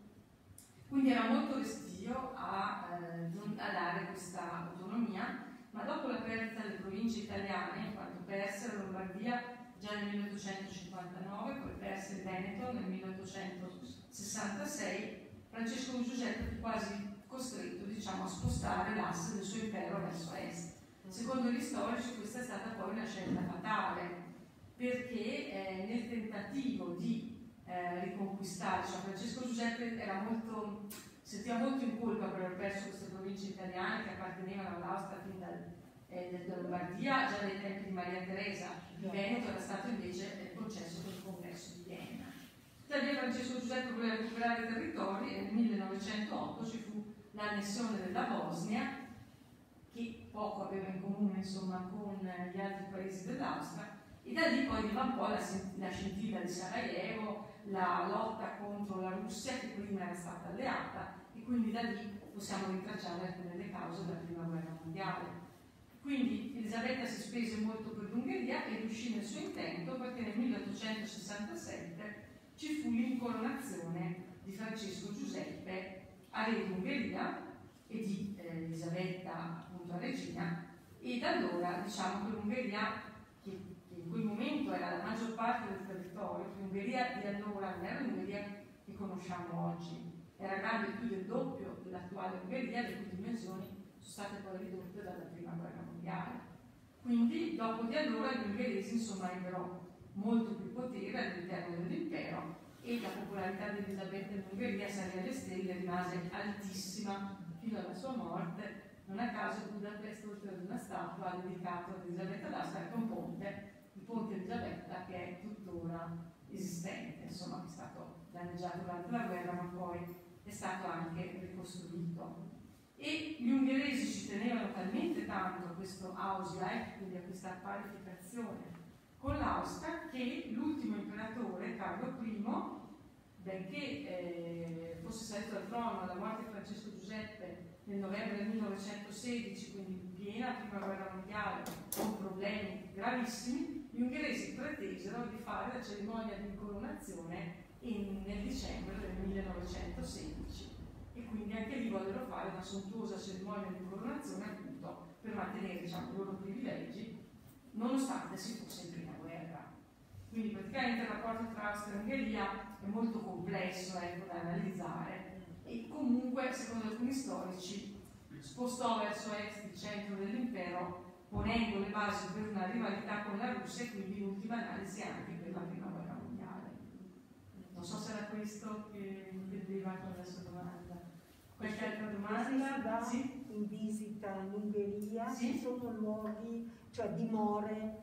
Speaker 2: Quindi era molto restio a, eh, a dare questa autonomia, ma dopo la perdita delle province italiane, in quanto perse la Lombardia già nel milleottocentocinquantanove, poi perse il Veneto nel milleottocentosessantasei, Francesco Giuseppe fu quasi costretto, diciamo, a spostare l'asse del suo impero verso est. Secondo gli storici questa è stata poi una scelta fatale, perché eh, nel tentativo di eh, riconquistare, cioè Francesco Giuseppe era molto, sentiva molto in colpa per aver perso queste province italiane che appartenevano all'Austria fin dal, eh, dalla Lombardia, già dai tempi di Maria Teresa. Il Veneto era stato invece concesso con il congresso di Vienna. Tuttavia Francesco Giuseppe voleva recuperare i territori e nel millenovecentootto ci fu l'annessione della Bosnia, che poco aveva in comune, insomma, con gli altri paesi dell'Austria, e da lì poi divampò la, la scintilla di Sarajevo, la lotta contro la Russia, che prima era stata alleata, e quindi da lì possiamo ritracciare alcune delle cause della prima guerra mondiale. Quindi Elisabetta si spese molto per l'Ungheria e riuscì nel suo intento, perché nel milleottocentosessantasette ci fu l'incoronazione di Francesco Giuseppe a re d'Ungheria e di eh, Elisabetta appunto a regina, e da allora diciamo che l'Ungheria, che, che in quel momento era la maggior parte del territorio, l'Ungheria di allora non era l'Ungheria che conosciamo oggi, era grande più del doppio dell'attuale Ungheria, le cui dimensioni sono state poi ridotte dalla prima guerra mondiale. Quindi dopo di allora gli ungheresi insomma ebbero molto più potere all'interno dell'impero e la popolarità di Elisabetta in Ungheria salì alle stelle e rimase altissima fino alla sua morte. Non a caso Budapest, oltre ad una statua, ha dedicato ad Elisabetta d'Austria anche un ponte, il ponte Elisabetta, che è tuttora esistente, insomma, che è stato danneggiato durante la guerra, ma poi è stato anche ricostruito. E gli ungheresi ci tenevano talmente tanto a questo Ausgleich, quindi a questa parificazione con l'Austria, che l'ultimo imperatore, Carlo primo, benché eh, fosse salito al trono alla morte di Francesco Giuseppe nel novembre del millenovecentosedici, quindi in piena prima guerra mondiale, con problemi gravissimi, gli ungheresi pretesero di fare la cerimonia di incoronazione in, nel dicembre del millenovecentosedici, e quindi anche lì vollero fare una sontuosa cerimonia di incoronazione appunto per mantenere, diciamo, i loro privilegi nonostante si fosse in prima guerra. Quindi praticamente il rapporto tra Austria e Ungheria è molto complesso, ecco, da analizzare, e comunque secondo alcuni storici spostò verso est il centro dell'impero, ponendo le basi per una rivalità con la Russia e quindi in ultima analisi anche per la prima guerra mondiale. Non so se era questo che intendeva con la sua domanda. Qualche altra domanda? Sì?
Speaker 6: In visita in Ungheria,
Speaker 2: sì?
Speaker 6: Ci sono luoghi, cioè dimore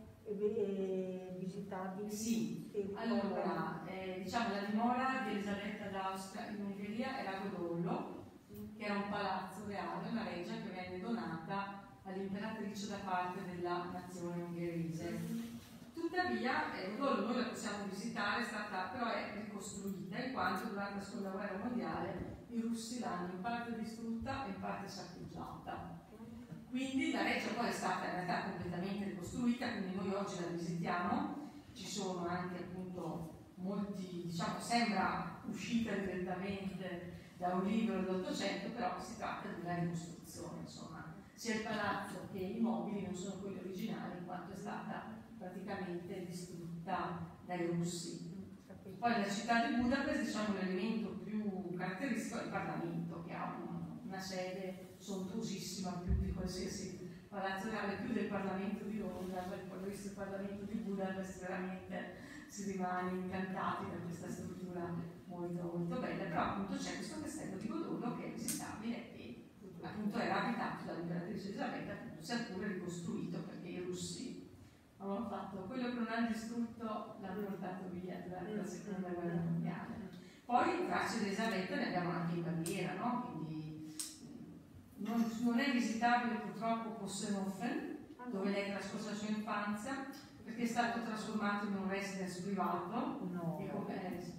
Speaker 6: eh, visitabili?
Speaker 2: Sì, allora, eh, diciamo la dimora di Elisabetta d'Austria in Ungheria è a Godollo, che era un palazzo reale, una reggia che venne donata all'imperatrice da parte della nazione ungherese. Tuttavia, eh, Godollo noi la possiamo visitare, è stata, però è ricostruita, in quanto durante la seconda guerra mondiale i russi l'hanno in parte distrutta e in parte saccheggiata. Quindi la reggia poi è stata in realtà completamente ricostruita, quindi noi oggi la visitiamo, ci sono anche appunto molti, diciamo, sembra uscita direttamente da un libro dell'Ottocento, però si tratta di una ricostruzione, insomma, sia il palazzo che i mobili non sono quelli originali, in quanto è stata praticamente distrutta dai russi. Poi nella città di Budapest, diciamo, l'elemento più caratteristico è il Parlamento, che ha un, una sede sontuosissima, più di qualsiasi palazzo reale, più del Parlamento di Londra. Quando ho visto il Parlamento di Budapest veramente si rimane incantati da questa struttura molto, molto bella, però appunto c'è questo castello di Godollo che è visitabile e appunto era abitato dall'imperatrice Elisabetta, appunto, sia pure ricostruito perché i russi avevano fatto quello che non hanno distrutto, l'hanno portato via durante la seconda guerra mondiale. Poi tracce di Elisabetta ne abbiamo anche in Baviera, no? Quindi non, non è visitabile purtroppo Possenhofen, dove lei trascorse la sua infanzia, perché è stato trasformato in un residence privato no. e, com-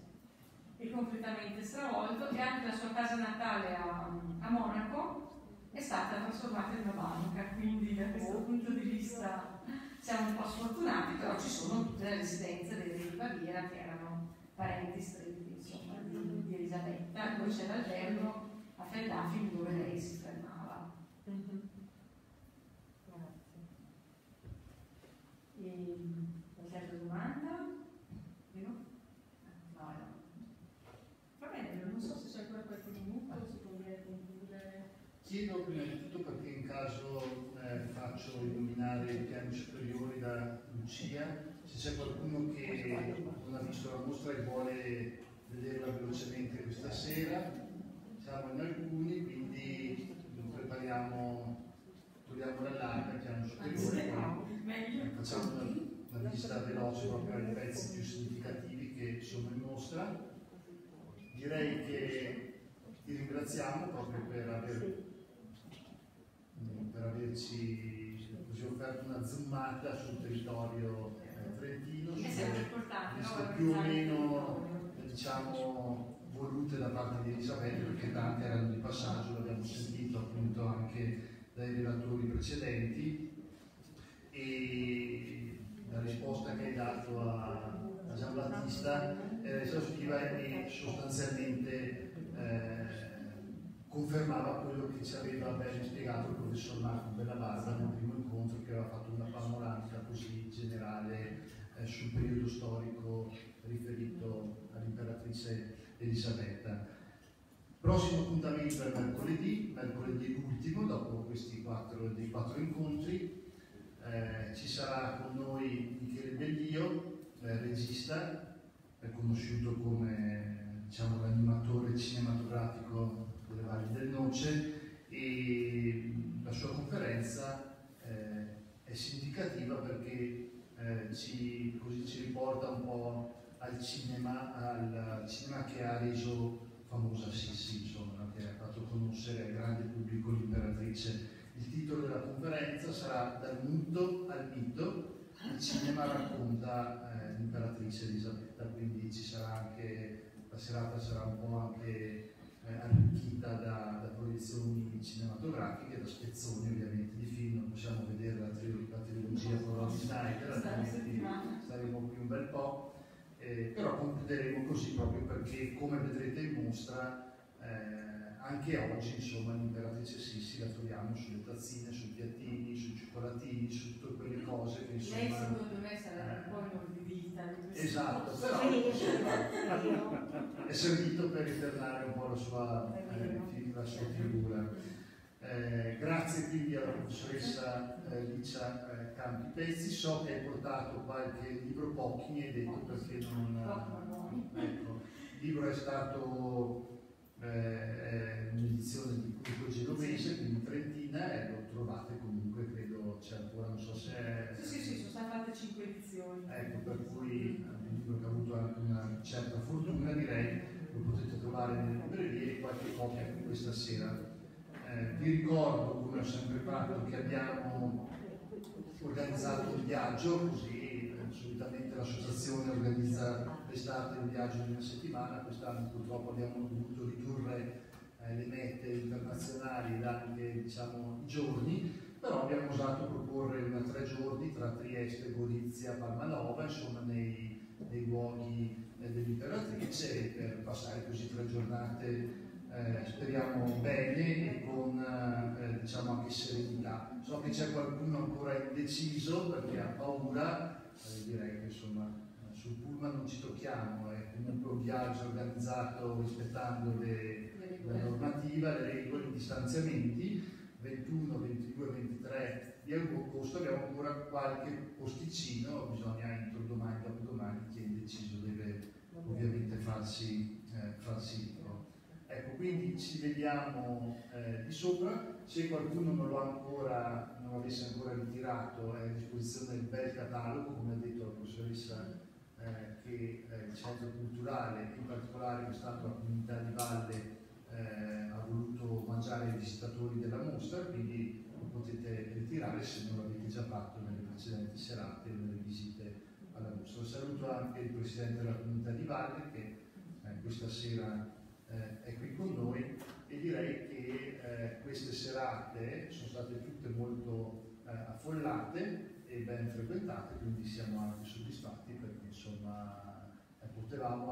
Speaker 2: e completamente stravolto, e anche la sua casa natale a, a Monaco è stata trasformata in una banca, quindi da questo punto di vista siamo un po' sfortunati, però ci sono tutte le residenze dei re di Baviera che erano parenti stretti, insomma, di, di Elisabetta. Poi c'era l'albergo a Feldafim dove lei si fermava.
Speaker 6: Mm-hmm.
Speaker 2: E qualche altra domanda? Io? No, no. Va bene, non so se c'è ancora qualche minuto, se potete concludere.
Speaker 1: Chiedo prima di tutto perché in caso eh, faccio illuminare i piani superiori da Lucia, se c'è qualcuno che non ha visto la mostra e vuole vederla velocemente questa sera. Siamo in alcuni, quindi prepariamo, togliamo l'allarme, il piano superiore, poi facciamo una, una visita veloce proprio ai pezzi più significativi che sono in mostra. Direi che ti ringraziamo proprio per aver per averci così offerto una zoomata sul territorio eh, trentino, sulle liste più o meno diciamo volute da parte di Elisabetta, perché tante erano di passaggio, l'abbiamo sentito appunto anche dai relatori precedenti, e la risposta che hai dato a, a Giambattista era esaustiva e sostanzialmente eh, confermava quello che ci aveva bene spiegato il professor Marco Bellabarba nel primo incontro, che aveva fatto una panoramica così generale eh, sul periodo storico riferito all'imperatrice Elisabetta. Prossimo appuntamento è mercoledì, mercoledì l'ultimo dopo questi quattro, dei quattro incontri. Eh, ci sarà con noi Michele Bellio, eh, regista, è conosciuto come, diciamo, l'animatore cinematografico delle Valli del Noce, e la sua conferenza eh, è significativa perché eh, ci, così ci riporta un po' al cinema, al cinema che ha reso famosa Sissi, insomma, che ha fatto conoscere al grande pubblico l'Imperatrice. Il titolo della conferenza sarà Dal muto al mito, il cinema racconta eh, l'Imperatrice Elisabetta, quindi ci sarà anche, la serata sarà un po' anche eh, arricchita da, da proiezioni cinematografiche, da spezzoni ovviamente di film. Non possiamo vedere la, tri la trilogia con Rob Schneider, altrimenti staremo qui un bel po', eh, però concluderemo così proprio perché, come vedrete in mostra, eh, anche oggi insomma l'Imperatrice Sissi la troviamo sulle tazzine, sui piattini, sui cioccolatini, su tutte quelle cose che insomma...
Speaker 2: Lei secondo me sarà un po' inorridita.
Speaker 1: Esatto, però è servito per ritornare un po' la sua, eh, la sua figura. Eh, grazie quindi alla professoressa eh, Licia eh, Campi Pezzi. So che hai portato qualche libro, pochi mi hai detto, perché non... Ecco, il libro è stato... Eh, un'edizione di Pubblico Genovese, quindi trentina, e lo trovate comunque, credo c'è ancora, non so se è...
Speaker 2: Sì, sì, sì, sono state fatte cinque edizioni.
Speaker 1: Ecco, per cui è un libro che ha avuto anche una certa fortuna, direi, lo potete trovare nelle librerie, e qualche copia anche questa sera. Eh, vi ricordo, come ho sempre fatto, che abbiamo organizzato un viaggio, così eh, solitamente l'associazione organizza l'estate un viaggio di una settimana. Quest'anno purtroppo abbiamo dovuto ridurre eh, le mete internazionali e anche, diciamo, i giorni, però abbiamo osato proporre una tre giorni tra Trieste, Gorizia, Palmanova, insomma nei, nei luoghi eh, dell'Imperatrice, per passare così tre giornate eh, speriamo bene e con eh, diciamo anche serenità. So che c'è qualcuno ancora indeciso perché ha paura, eh, direi che insomma sul pullman non ci tocchiamo, è comunque un viaggio organizzato rispettando le, la normativa, le regole, i distanziamenti. ventuno, ventidue, ventitré di agosto abbiamo ancora qualche posticino, bisogna entro domani, dopodomani, chi è indeciso deve ovviamente farsi, eh, farsi no. Ecco, quindi ci vediamo eh, di sopra. Se qualcuno non lo ancora, non avesse ancora ritirato, è a disposizione del bel catalogo, come ha detto la professoressa, Eh, che eh, il centro culturale, in particolare quest'anno la comunità di Valle, eh, ha voluto mangiare ai visitatori della mostra, quindi lo potete ritirare se non l'avete già fatto nelle precedenti serate o nelle visite alla mostra. Saluto anche il presidente della comunità di Valle che eh, questa sera eh, è qui con noi, e direi che eh, queste serate sono state tutte molto eh, affollate e ben frequentate, quindi siamo anche soddisfatti perché insomma eh, potevamo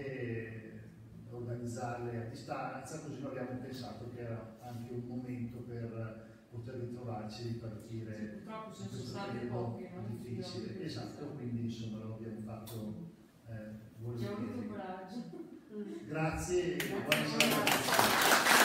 Speaker 1: anche organizzarle a distanza, così non abbiamo pensato che era anche un momento per poter ritrovarci e ripartire.
Speaker 2: Sì, purtroppo
Speaker 1: in
Speaker 2: sono
Speaker 1: questo
Speaker 2: state
Speaker 1: periodo
Speaker 2: poche, no?
Speaker 1: difficile. Esatto, quindi insomma lo abbiamo fatto eh,
Speaker 2: Ci ha avuto
Speaker 1: volentieri.
Speaker 2: coraggio.
Speaker 1: Grazie e buona
Speaker 2: Grazie.
Speaker 1: serata.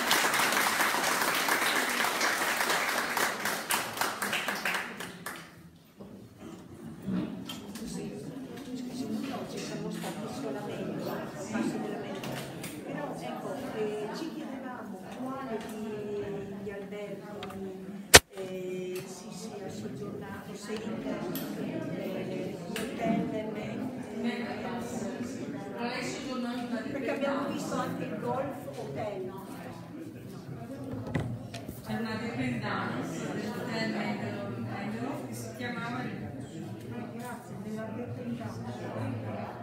Speaker 6: Perché abbiamo visto anche il golf hotel, no?
Speaker 2: C'è una dependance dell'hotel Mendelo che si chiamava...
Speaker 6: Grazie, della dependance.